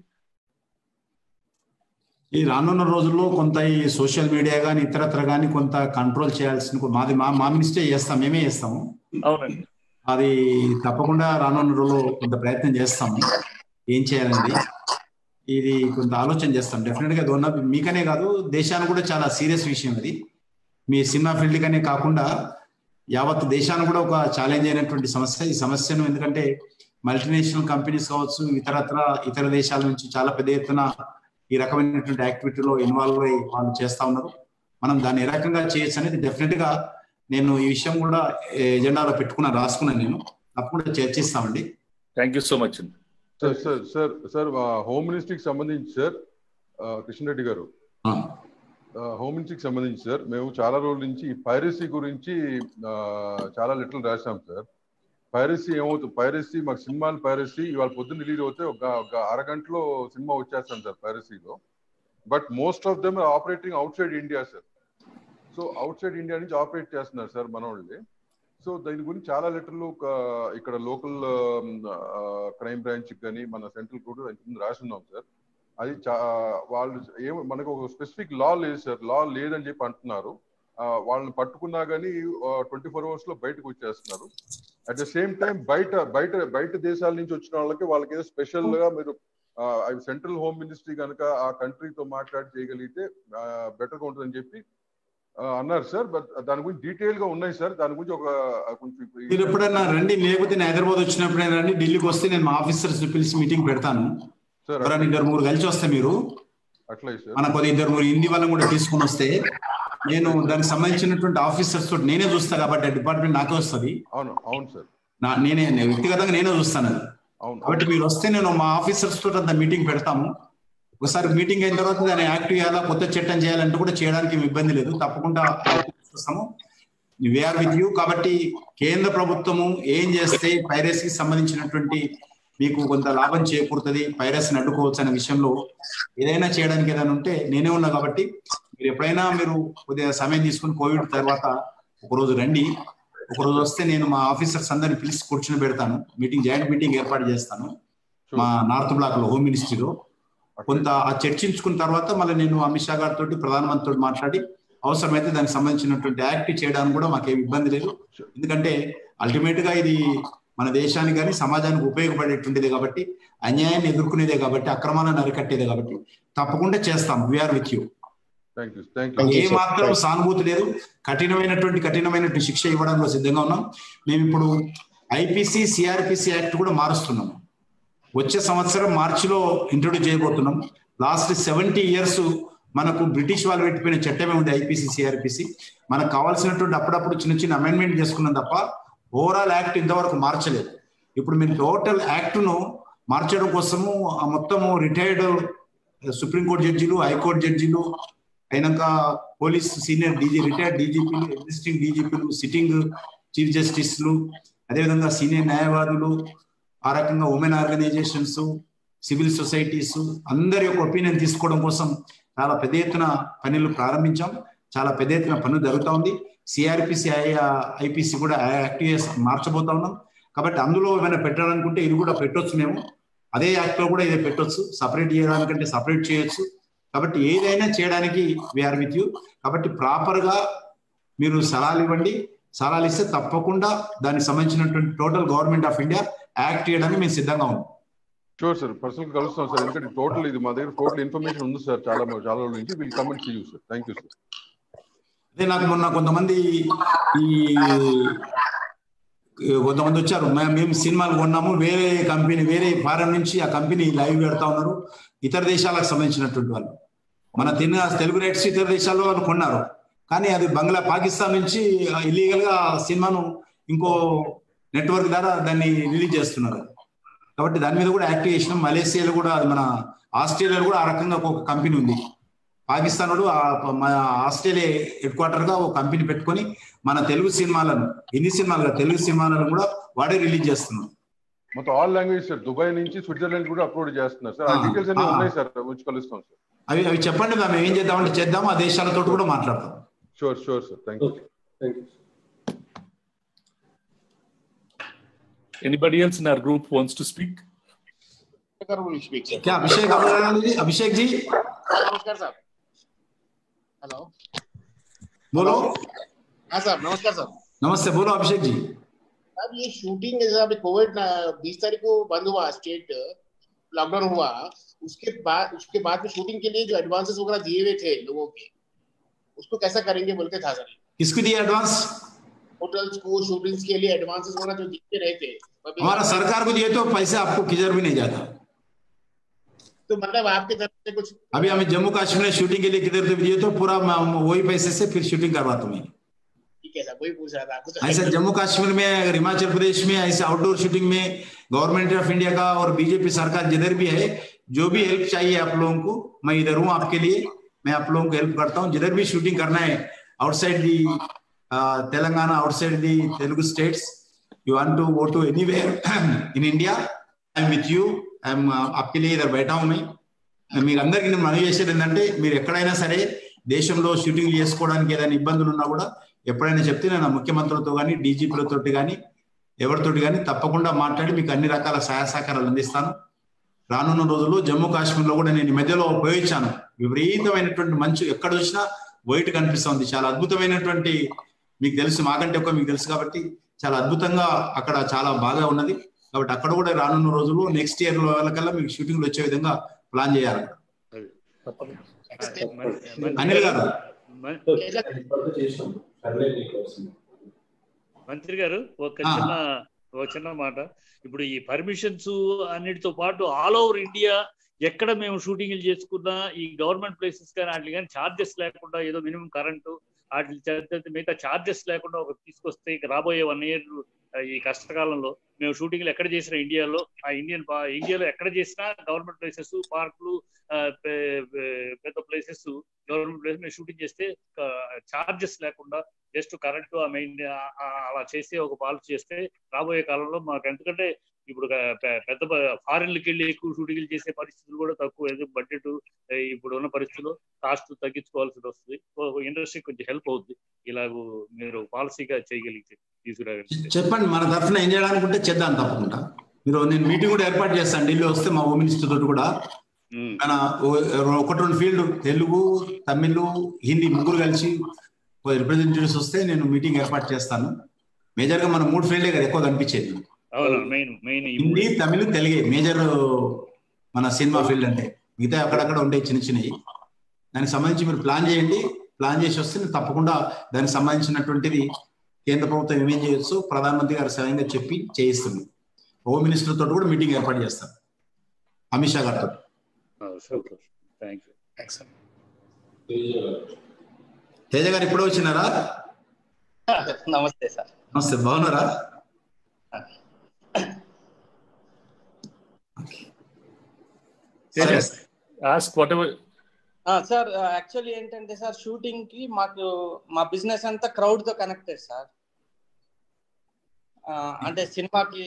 ఈ రానున్న రోజుల్లో కొంత ఈ సోషల్ మీడియా కానీ ఇతరత్ర కానీ కొంత కంట్రోల్ చేయాల్సిన మాది మా మా మినిస్టే చేస్తాం, మేమే చేస్తాము. అవునండి, అది తప్పకుండా రానున్న రోజుల్లో కొంత ప్రయత్నం చేస్తాము. ఏం చేయాలండి, ఇది కొంత ఆలోచన చేస్తాం డెఫినెట్ గా. దోన్న మీకనే కాదు, దేశానికి కూడా చాలా సీరియస్ విషయం అది. మీ సినిమా ఫీల్డ్ కనే కాకుండా యావత్ దేశానికి కూడా ఒక ఛాలెంజ్ అయినటువంటి సమస్య ఈ సమస్యను. ఎందుకంటే మల్టీనేషనల్ కంపెనీస్ కావచ్చు, ఇతరత్ర ఇతర దేశాల నుంచి చాలా పెద్ద ఎత్తున ఈ రకమైనటువంటి యాక్టివిటీలో ఇన్వాల్వ్ అయ్యి వాళ్ళు చేస్తా ఉన్నారు. మనం దాన్ని ఏ రకంగా చేయొచ్చు అనేది డెఫినెట్ గా నేను ఈ విషయం కూడా ఎజెండాలో పెట్టుకున్నాను, రాసుకున్నాను. నేను తప్పకుండా చర్చిస్తామండి. థ్యాంక్ యూ సో మచ్ అండి. Sir sir sir sir home మినిస్ట్రీకి సంబంధించి సార్ కృష్ణరెడ్డి గారు, హోమ్ మినిస్ట్రీకి సంబంధించి సార్ మేము చాలా రోజుల నుంచి పైరసీ గురించి చాలా లెటర్లు రాసాం సార్. పైరసీ ఏమవుతుంది, పైరసీ మాకు సినిమాలు పైరసీ ఇవాళ పొద్దున్న రిలీజ్ అవుతే ఒక ఒక అరగంటలో సినిమా వచ్చేస్తాం సార్ పైరసీలో. But most of them operating outside India sir. So outside India నుంచి ఆపరేట్ చేస్తున్నారు సార్ మన వాళ్ళే. సో దీని గురించి చాలా లెటర్లు ఇక్కడ లోకల్ క్రైమ్ బ్రాంచ్ కానీ మన సెంట్రల్ కోర్టు ఇంతకుముందు రాసి ఉన్నాం సార్. అది చా వాళ్ళు ఏమో మనకు ఒక స్పెసిఫిక్ లా లేదు సార్, లా లేదని చెప్పి అంటున్నారు. వాళ్ళని పట్టుకున్నా కానీ ట్వంటీ ఫోర్ అవర్స్ లో బయటకు వచ్చేస్తున్నారు. అట్ ద సేమ్ టైం బయట బయట బయట దేశాల నుంచి వచ్చిన వాళ్ళకి వాళ్ళకి ఏదో స్పెషల్ గా మీరు సెంట్రల్ హోమ్ మినిస్ట్రీ కనుక ఆ కంట్రీతో మాట్లాడి చేయగలిగితే బెటర్గా ఉంటుందని చెప్పి అన్నారు సార్. బట్ దాని గురించి డీటెయిల్ గా ఉన్నాయి సార్. దాని గురించి ఒక కొంచెం మీరు ఎప్పుడైనా రండి, లేకపోతే నేను హైదరాబాద్ వచ్చినప్పుడైనా రండి, ఢిల్లీకి వస్తే నేను మా ఆఫీసర్స్ పిలిచి మీటింగ్ పెడతాను. ఇద్దరు మూడు కలిసి వస్తే మీరు మన కొద్ది ఇద్దరు మూడు హిందీ వాళ్ళని కూడా తీసుకుని వస్తే నేను దానికి సంబంధించినటువంటి ఆఫీసర్స్ తోటి నేనే చూస్తా కాబట్టి డిపార్ట్మెంట్ నాకే వస్తుంది. అవును అవును సార్, నేనే వ్యక్తిగతంగా నేనే చూస్తాను అది. కాబట్టి మీరు వస్తే నేను మా ఆఫీసర్స్ తోటి అంత మీటింగ్ పెడతాము. ఒకసారి మీటింగ్ అయిన తర్వాత దాన్ని యాక్టివ్ చేయాలా, కొత్త చట్టం చేయాలంటే కూడా చేయడానికి ఇబ్బంది లేదు, తప్పకుండా వస్తాము. We're with you. కాబట్టి కేంద్ర ప్రభుత్వము ఏం చేస్తే పైరసీకి సంబంధించినటువంటి మీకు కొంత లాభం చేకూరుతుంది, పైరసీని అడ్డుకోవచ్చు అనే విషయంలో ఏదైనా చేయడానికి ఏదైనా ఉంటే నేనే ఉన్నా. కాబట్టి మీరు ఎప్పుడైనా మీరు కొద్దిగా సమయం తీసుకుని కోవిడ్ తర్వాత ఒకరోజు రండి, ఒకరోజు వస్తే నేను మా ఆఫీసర్స్ అందరిని పిలిచి కూర్చుని పెడతాను, మీటింగ్ జాయింట్ మీటింగ్ ఏర్పాటు చేస్తాను మా నార్త్ బ్లాక్ లో హోమ్ మినిస్ట్రీలో. కొంత చర్చించుకున్న తర్వాత మళ్ళీ నేను అమిత్ షా గారితో ప్రధానమంత్రితో మాట్లాడి అవసరమైతే దానికి సంబంధించినటువంటి యాక్ట్ చేయడానికి కూడా మాకేం ఇబ్బంది లేదు. ఎందుకంటే అల్టిమేట్ గా ఇది మన దేశానికి కానీ సమాజానికి ఉపయోగపడేటువంటిదే కాబట్టి, అన్యాయాన్ని ఎదుర్కొనేదే కాబట్టి, అక్రమాలను అరికట్టేదే కాబట్టి తప్పకుండా చేస్తాం. We are with you. ఏ మాత్రం సానుభూతి లేదు, కఠినమైనటువంటి కఠినమైనటువంటి శిక్ష ఇవ్వడంలో సిద్ధంగా ఉన్నాం. మేము ఇప్పుడు ఐపీసీ సిఆర్పిసి యాక్ట్ కూడా మారుస్తున్నాం. వచ్చే సంవత్సరం మార్చిలో ఇంట్రొడ్యూస్ చేయబోతున్నాం. లాస్ట్ సెవెంటీ ఇయర్స్ మనకు బ్రిటిష్ వాళ్ళు పెట్టిపోయిన చట్టమే ఉంది ఐపీసీ సిఆర్పిసి. మనకు కావాల్సినటువంటి అప్పుడప్పుడు చిన్న చిన్న అమెండ్మెంట్ చేసుకున్నాం తప్ప ఓవరాల్ యాక్ట్ ఇంతవరకు మార్చలేదు. ఇప్పుడు మేము టోటల్ యాక్ట్ ను మార్చడం కోసము మొత్తము రిటైర్డ్ సుప్రీంకోర్టు జడ్జీలు, హైకోర్టు జడ్జీలు అయినాక పోలీస్ సీనియర్ డీజీ, రిటైర్డ్ డీజీపీలు, ఎగ్జిస్టింగ్ డీజీపీలు, సిట్టింగ్ చీఫ్ జస్టిస్లు, అదేవిధంగా సీనియర్ న్యాయవాదులు, ఆ రకంగా ఉమెన్ ఆర్గనైజేషన్స్, సివిల్ సొసైటీస్ అందరి యొక్క ఒపీనియన్ తీసుకోవడం కోసం చాలా పెద్ద ఎత్తున పనులు ప్రారంభించాం. చాలా పెద్ద ఎత్తున పనులు జరుగుతూ ఉంది. సిఆర్పిసి ఐపీసీ కూడా యాక్టివ్ మార్చబోతా ఉన్నాం. కాబట్టి అందులో ఏమైనా పెట్టాలనుకుంటే ఇది కూడా పెట్టొచ్చు. మేము అదే యాక్ట్ లో కూడా ఇదే పెట్టొచ్చు. సపరేట్ చేయడానికంటే సపరేట్ చేయొచ్చు. కాబట్టి ఏదైనా చేయడానికి వీఆర్ విత్ యూ. కాబట్టి ప్రాపర్ గా మీరు సలహాలు ఇవ్వండి. సలహాలు ఇస్తే తప్పకుండా దానికి సంబంధించినటువంటి total government of India act చేయడానికి మేము సిద్ధంగా ఉన్నాం. షూర్ సార్, పర్సనల్ గా కలుస్తాం సార్. ఎందుకంటే టోటల్ ఇది మా దగ్గర టోటల్ ఇన్ఫర్మేషన్ ఉంది సార్, చాలా చాలా రోజుల నుంచి. Will come and see you sir. Thank you sir. అదే నాకు మొన్న కొంతమంది ఈ కొంతమంది వచ్చారు, మేము సినిమాలు కొన్నాము, వేరే కంపెనీ వేరే ఫారెన్ నుంచి ఆ కంపెనీ లైవ్ పెడతా ఉన్నారు. ఇతర దేశాలకు సంబంధించినటువంటి వాళ్ళు మన తిన్న తెలుగు రైట్స్ ఇతర దేశాల్లో వాళ్ళు కొన్నారు, కానీ అది బంగ్లా పాకిస్తాన్ నుంచి ఇల్లీగల్ గా సినిమాను ఇంకో నెట్వర్క్ ద్వారా దాన్ని రిలీజ్ చేస్తున్నారు. కాబట్టి దాని మీద కూడా యాక్టివ్ చేసినాం. మలేసియాలో కూడా మన ఆస్ట్రేలియాలో కూడా ఆ రకంగా ఒక కంపెనీ ఉంది. పాకిస్తాన్ వాడు ఆస్ట్రేలియా హెడ్ క్వార్టర్ గా ఒక కంపెనీ పెట్టుకొని మన తెలుగు సినిమాలను, హిందీ సినిమాలుగా తెలుగు సినిమాలను కూడా వాడే రిలీజ్ చేస్తున్నాం. మొత్తం ఆల్ లాంగ్వేజ్ సార్, దుబాయ్ నుంచి స్విట్జర్లాండ్ కూడా అప్లోడ్ చేస్తున్నారు సార్. ఆ డీటెయిల్స్ అన్ని ఉన్నాయి సార్, వచ్చి కలుస్తాం సార్. అవి అవి చెప్పండి, మేము ఏం చేద్దామంటే చేద్దాము. ఆ దేశాలతో కూడా మాట్లాడతాం. Sure sure sir. Thank you. Anybody else in our group wants to speak? क्या अभिषेक अभिषेक जी? नमस्कार साहब. हेलो, बोलो. हाँ साहब, नमस्कार साहब. नमस्ते, बोलो अभिषेक जी. अब ये शूटिंग जैसे अभी कोविड बीस तारीख को बंद हुआ, स्टेट लॉकडाउन हुआ, उसके बाद उसके बाद में शूटिंग के लिए जो एडवांसेस वगैरह दिए हुए थे लोगों के, उसको कैसा करेंगे बोलते था सर. किसको दिए एडवांस? होटल्स को शूटिंग्स के लिए एडवांसेस वगैरह जो दिए रहे थे, हमारा सरकार को दिए तो पैसे आपको किधर भी नहीं जाता. तो मतलब आपके तरफ से कुछ अभी हमें जम्मू कश्मीर में शूटिंग के लिए किधर से दिए तो पूरा वही पैसे से फिर शूटिंग करवाता हूँ. ठीक है सर, वही पूछ रहा था. ऐसा जम्मू कश्मीर में, अगर हिमाचल प्रदेश में ऐसे आउटडोर शूटिंग में गवर्नमेंट ऑफ इंडिया का और बीजेपी सरकार जिधर भी है, जो भी हेल्प चाहिए आप लोगों को, मैं इधर हूँ आपके लिए. मैं आप लोगों को हेल्प करता हूँ. जिधर भी शूटिंग करना है outside the Telangana, outside the Telugu states, you want to go to anywhere in India, I am with you. I am आपके लिए इधर बैठा हूँ. मैं మీరు అందరికీ నేను మనవి చేసేది ఏంటంటే, మీరు ఎక్కడైనా సరే దేశంలో షూటింగ్లు చేసుకోవడానికి ఏదైనా ఇబ్బందులు ఉన్నా కూడా ఎప్పుడైనా చెప్తే నేను ముఖ్యమంత్రులతో కానీ డీజీపీలతో కానీ ఎవరితోటి కానీ తప్పకుండా మాట్లాడి మీకు అన్ని రకాల సహాయ సహకారాలు అందిస్తాను. రానున్న రోజుల్లో జమ్మూ కాశ్మీర్లో కూడా నేను ఈ మధ్యలో ఉపయోగించాను. విపరీతమైనటువంటి మంచు, ఎక్కడ చూసినా వైట్ కనిపిస్తుంది. చాలా అద్భుతమైనటువంటి, మీకు తెలుసు మాకంటే ఎక్కువ మీకు తెలుసు కాబట్టి చాలా అద్భుతంగా అక్కడ చాలా బాగా ఉన్నది. కాబట్టి అక్కడ కూడా రానున్న రోజులు నెక్స్ట్ ఇయర్ కల్లా మీకు షూటింగ్లు వచ్చే విధంగా ప్లాన్ చేయాలి. అనిల్ గారు, మంత్రి గారు ఒక చిన్న ఒక చిన్న మాట. ఇప్పుడు ఈ పర్మిషన్స్ అన్నిటితో పాటు ఆల్ ఓవర్ ఇండియా ఎక్కడ మేము షూటింగ్లు చేసుకున్నా ఈ గవర్నమెంట్ ప్లేసెస్ కానీ వాటి కానీ ఛార్జెస్ లేకుండా ఏదో మినిమం కరెంటు వాటి మిగతా ఛార్జెస్ లేకుండా ఒక తీసుకొస్తే ఇక రాబోయే వన్ ఇయర్ ఈ కష్టకాలంలో మేము షూటింగ్లు ఎక్కడ చేసినా ఇండియాలో ఆ ఇండియన్ ఇండియాలో ఎక్కడ చేసినా గవర్నమెంట్ ప్లేసెస్, పార్కులు, పెద్ద ప్లేసెస్, గవర్నమెంట్ ప్లేసెస్ మేము షూటింగ్ చేస్తే ఛార్జెస్ లేకుండా జస్ట్ కరెంటు ఆ మెయిన్ అలా చేసి ఒక పాలసీ చేస్తే రాబోయే కాలంలో మాకు, ఎందుకంటే ఇప్పుడు పెద్ద ఫారిన్లకి వెళ్ళి ఎక్కువ షూటింగ్లు చేసే పరిస్థితులు కూడా తక్కువ, బడ్జెట్ ఇప్పుడు ఉన్న పరిస్థితుల్లో కాస్ట్ తగ్గించుకోవాల్సి వస్తుంది. ఇండస్ట్రీ కొంచెం హెల్ప్ అవుతుంది ఇలాగ మీరు పాలసీగా చేయగలిగితే తీసుకురాగలిగితే. చెప్పండి, మన తరఫున ఏం చేయాలనుకుంటే చేద్దాం తప్పకుండా. మీరు నేను మీటింగ్ కూడా ఏర్పాటు చేస్తాను ఢిల్లీ వస్తే మా హోమ్ మినిస్టర్ తోటి కూడా. మన ఒకటి రెండు ఫీల్డ్ తెలుగు, తమిళ్, హిందీ ముగ్గురు కలిసి రిప్రజెంటేటివ్స్ వస్తే నేను మీటింగ్ ఏర్పాటు చేస్తాను. మేజర్ గా మన మూడు ఫీల్డే కదా ఎక్కువ కనిపించేది, హిందీ, తమిళ్, తెలుగే మేజర్ మన సినిమా ఫీల్డ్ అంటే. మిగతా అక్కడక్కడ ఉంటాయి చిన్న చిన్నవి. దానికి సంబంధించి మీరు ప్లాన్ చేయండి. ప్లాన్ చేసి వస్తే నేను తప్పకుండా దానికి సంబంధించినటువంటిది కేంద్ర ప్రభుత్వం ఏమేం చేయొచ్చు ప్రధానమంత్రి గారు స్వయంగా చెప్పి చేయిస్తుంది. హోమ్ మినిస్టర్ తోటి కూడా మీటింగ్ ఏర్పాటు చేస్తాను, అమిత్ షా గారితో. తేజ గారు ఇప్పుడే వచ్చినారా? నమస్తే సార్. నమస్తే, బాగున్నారా? సార్ యాక్చువల్లీ ఏంటంటే సార్, షూటింగ్ కి మాకు మా బిజినెస్ అంతా క్రౌడ్ తో కనెక్టెడ్ సార్. అంటే సినిమాకి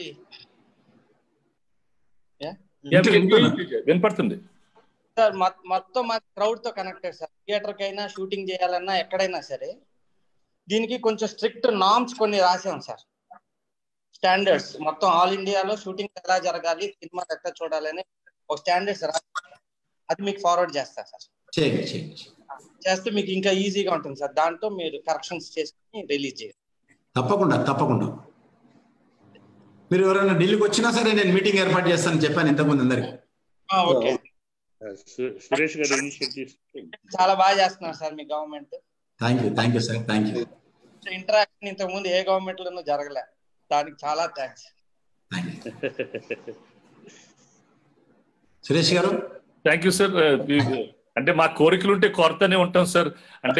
వినపడుతుంది సార్, మొత్తం మా క్రౌడ్ తో కనెక్టెడ్ సార్. థియేటర్ కైనా షూటింగ్ చేయాలన్నా ఎక్కడైనా సరే దీనికి కొంచెం స్ట్రిక్ట్ నార్మ్స్ కొన్ని రాసాం సార్, స్టాండర్డ్స్. మొత్తం ఆల్ ఇండియాలో షూటింగ్ ఎలా జరగాలి, సినిమాలు ఎట్లా చూడాలని ఒక స్టాండర్డ్స్ రా, అది మీకు ఫార్వర్డ్ చేస్తా సార్. చేస్తే మీకు ఇంకా ఈజీగా ఉంటుంది సార్. దాంట్లో మీరు కరెక్షన్స్ చేసుకుని రిలీజ్ చేయాలి. తప్పకుండా తప్పకుండా. మీరు ఎవరైనా ఢిల్లీకి వచ్చినా సరే నేను మీటింగ్ ఏర్పాటు చేస్తానని చెప్పాను ఇంతకుముందు అందరికి. ఓకే, సురేష్ గారు చాలా బాగా చేస్తున్నారు సార్ మీ government. Thank you thank you sir, thank you. Interaction ఇంతకు ముందు ఏ గవర్నమెంట్ లోనూ జరగలే, దానికి చాలా థ్యాంక్స్. సురేష్ గారు థ్యాంక్ యూ సార్. అంటే మా కోరికలు ఉంటే కోరుతూనే ఉంటాం సార్. అంటే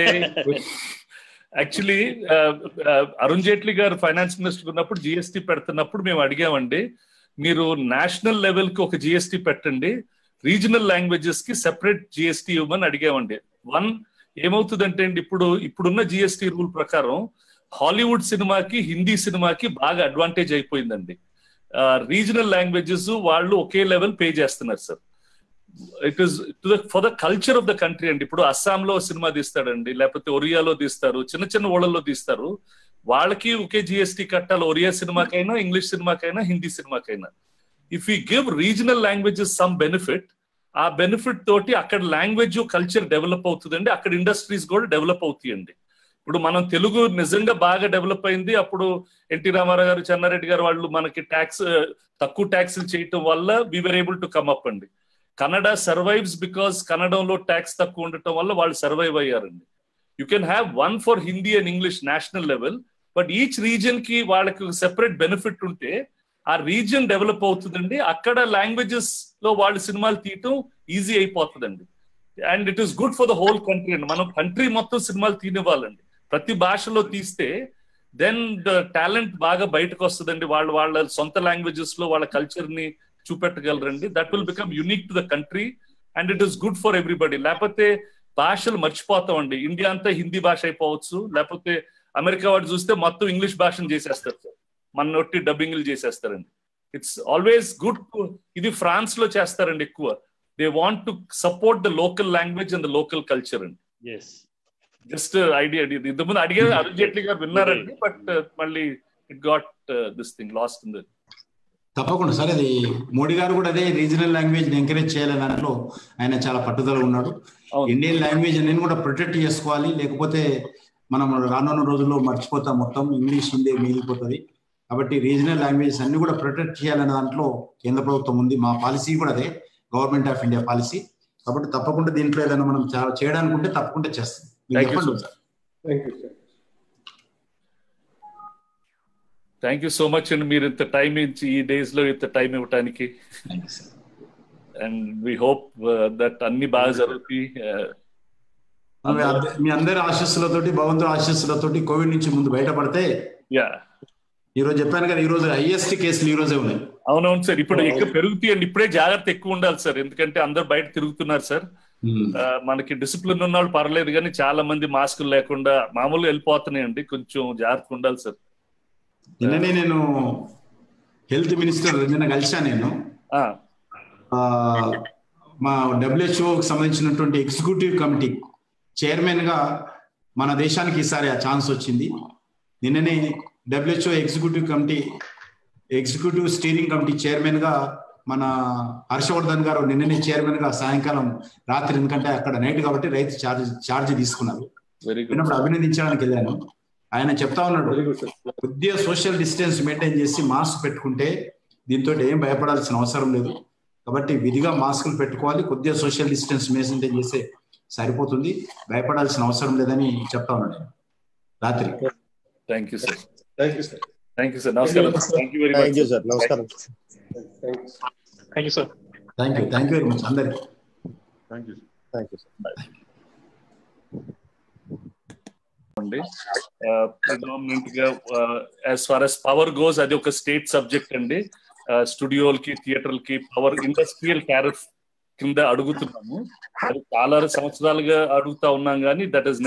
యాక్చువల్లీ అరుణ్ జైట్లీ గారు ఫైనాన్స్ మినిస్టర్ ఉన్నప్పుడు జిఎస్టీ పెడుతున్నప్పుడు మేము అడిగామండి, మీరు నేషనల్ లెవెల్ కి ఒక జిఎస్టీ పెట్టండి, రీజనల్ లాంగ్వేజెస్ కి సెపరేట్ జిఎస్టీ ఇవ్వమని అడిగామండి. వన్ ఏమవుతుందంటే అండి, ఇప్పుడు ఇప్పుడున్న జిఎస్టీ రూల్ ప్రకారం హాలీవుడ్ సినిమాకి, హిందీ సినిమాకి బాగా అడ్వాంటేజ్ అయిపోయిందండి. రీజనల్ లాంగ్వేజెస్ వాళ్ళు ఒకే లెవెల్ పే చేస్తున్నారు sir. It is for the culture of the country అండి. ఇప్పుడు అస్సాంలో సినిమా తీస్తాడండి, లేకపోతే ఒరియాలో తీస్తారు, చిన్న చిన్న ఊళ్ళల్లో తీస్తారు, వాళ్ళకి ఒకే జిఎస్టీ కట్టాలి, ఒరియా సినిమాకైనా, ఇంగ్లీష్ సినిమాకైనా, హిందీ సినిమాకైనా. If you give regional languages some benefit, ఆ బెనిఫిట్ తోటి అక్కడ లాంగ్వేజ్ కల్చర్ డెవలప్ అవుతుందండి, అక్కడ ఇండస్ట్రీస్ కూడా డెవలప్ అవుతాయండి. ఇప్పుడు మనం తెలుగు నిజంగా బాగా డెవలప్ అయింది అప్పుడు ఎన్టీ రామారావు గారు, చెన్నారెడ్డి గారు వాళ్ళు మనకి ట్యాక్స్ తక్కువ ట్యాక్స్లు చేయటం వల్ల we were able to come up అండి. కన్నడ సర్వైవ్స్ బికాస్ కన్నడంలో ట్యాక్స్ తక్కువ ఉండటం వల్ల వాళ్ళు సర్వైవ్ అయ్యారండి. You can have one for Hindi and English national level, but each region కి వాళ్ళకి సెపరేట్ బెనిఫిట్ ఉంటే ఆ రీజన్ డెవలప్ అవుతుందండి. అక్కడ లాంగ్వేజెస్ లో వాళ్ళు సినిమాలు తీయటం ఈజీ అయిపోతుందండి. And it is good for the whole country అండి. మనం కంట్రీ మొత్తం సినిమాలు తీనివ్వాలండి. ప్రతి భాషలో తీస్తే దెన్ ద టాలెంట్ బాగా బయటకు వస్తుందండి. వాళ్ళు వాళ్ళ సొంత లాంగ్వేజెస్ లో వాళ్ళ కల్చర్ ని చూపెట్టగలరండి. That will become unique to the country and it is good for everybody. లేకపోతే భాషలు మర్చిపోతామండి. ఇండియా అంతా హిందీ భాష అయిపోవచ్చు, లేకపోతే అమెరికా వాడు చూస్తే మొత్తం ఇంగ్లీష్ భాషను చేసేస్తారు సార్, మన నొట్టి డబ్బింగ్లు చేసేస్తారండి. It's always good. ఇది ఫ్రాన్స్ లో చేస్తారండి ఎక్కువ. They want to support the local language and the local culture అండి. జస్ట్ ఐడియా, ఇంతకుముందు అడిగే అరుణ్ జైట్లీ గారు విన్నారండి, బట్ మళ్ళీ it got this thing lost in the. తప్పకుండా సార్, అది మోడీ గారు కూడా అదే రీజనల్ లాంగ్వేజ్ ఎంకరేజ్ చేయాలనే దాంట్లో ఆయన చాలా పట్టుదల ఉన్నాడు. ఇండియన్ లాంగ్వేజ్ నేను కూడా ప్రొటెక్ట్ చేసుకోవాలి, లేకపోతే మనం రానున్న రోజుల్లో మర్చిపోతాం, మొత్తం ఇంగ్లీష్ హిందీ మిగిలిపోతుంది. కాబట్టి రీజనల్ లాంగ్వేజెస్ అన్ని కూడా ప్రొటెక్ట్ చేయాలనే దాంట్లో కేంద్ర ప్రభుత్వం ఉంది. మా పాలసీ కూడా అదే, గవర్నమెంట్ ఆఫ్ ఇండియా పాలసీ. కాబట్టి తప్పకుండా దీంట్లో ఏదైనా మనం చేయడానికి ఉంటే తప్పకుండా చేస్తాం. థ్యాంక్ యూ సో మచ్ అండి, మీరు ఇంత టైం ఇచ్చి ఈ డేస్ లో ఇంత టైం ఇవ్వడానికి. అండ్ వి హోప్ దట్ అన్ని బాగా జరుగుతాయి. మీ అందరి ఆశీస్సులతోటి, భగవంతుడి ఆశీస్సులతోటి కోవిడ్ నుంచి ముందు బయటపడితే, యా ఈ రోజు చెప్పాను కదా, ఈ రోజు హైయెస్ట్ కేసులు ఈ రోజే ఉన్నాయి. అవునవును సార్, ఇప్పుడు ఎక్కువ పెరుగుతాయి అండి. ఇప్పుడే జాగ్రత్త ఎక్కువ ఉండాలి సార్, ఎందుకంటే అందరు బయట తిరుగుతున్నారు సార్. మనకి డిసిప్లిన్ ఉన్న వాళ్ళు పర్లేదు, కానీ చాలా మంది మాస్కులు లేకుండా మామూలుగా వెళ్ళిపోతున్నాయండి. కొంచెం జాగ్రత్తగా ఉండాలి సార్. నిన్ననే నేను హెల్త్ మినిస్టర్ నిన్న కలిసా. నేను మా డబ్ల్యూహెచ్ఓకి సంబంధించినటువంటి ఎగ్జిక్యూటివ్ కమిటీ చైర్మన్ గా మన దేశానికి ఈసారి ఆ ఛాన్స్ వచ్చింది. నిన్ననే WHO executive committee executive steering committee chairman గా మన హర్షవర్ధన్ గారు నిన్ననే చైర్మన్ గా సాయంకాలం రాత్రి, ఎందుకంటే అక్కడ నైట్ కాబట్టి రైతు చార్జ్ ఛార్జ్ తీసుకున్నారు. విన్నప్పుడు అభినందించడానికి వెళ్ళాను. ఆయన చెప్తా ఉన్నాడు, కొద్దిగా సోషల్ డిస్టెన్స్ మెయింటైన్ చేసి మాస్క్ పెట్టుకుంటే దీంతో ఏం భయపడాల్సిన అవసరం లేదు. కాబట్టి విధిగా మాస్కులు పెట్టుకోవాలి, కొద్దిగా సోషల్ డిస్టెన్స్ మెయింటైన్ చేస్తే సరిపోతుంది, భయపడాల్సిన అవసరం లేదని చెప్తా ఉన్నాడు రాత్రి. Thank you sir. Thank you sir. Thank you sir. నమస్కారం. Thank you very much. Thank you sir. నమస్కారం. Thank you sir. Thank you thank you very much అందరికి. Thank you thank you sir. అండి ప్రిడామినెంట్ గా as far as power goes అది ఒక state subject అండి. స్టూడియోలకి, థియేటర్లకి పవర్ ఇండస్ట్రియల్ టారిఫ్ కింద అడుగుతున్నాము. అది చాలా సంవత్సరాలుగా అడుగుతా ఉన్నాం, కానీ దట్ ఈస్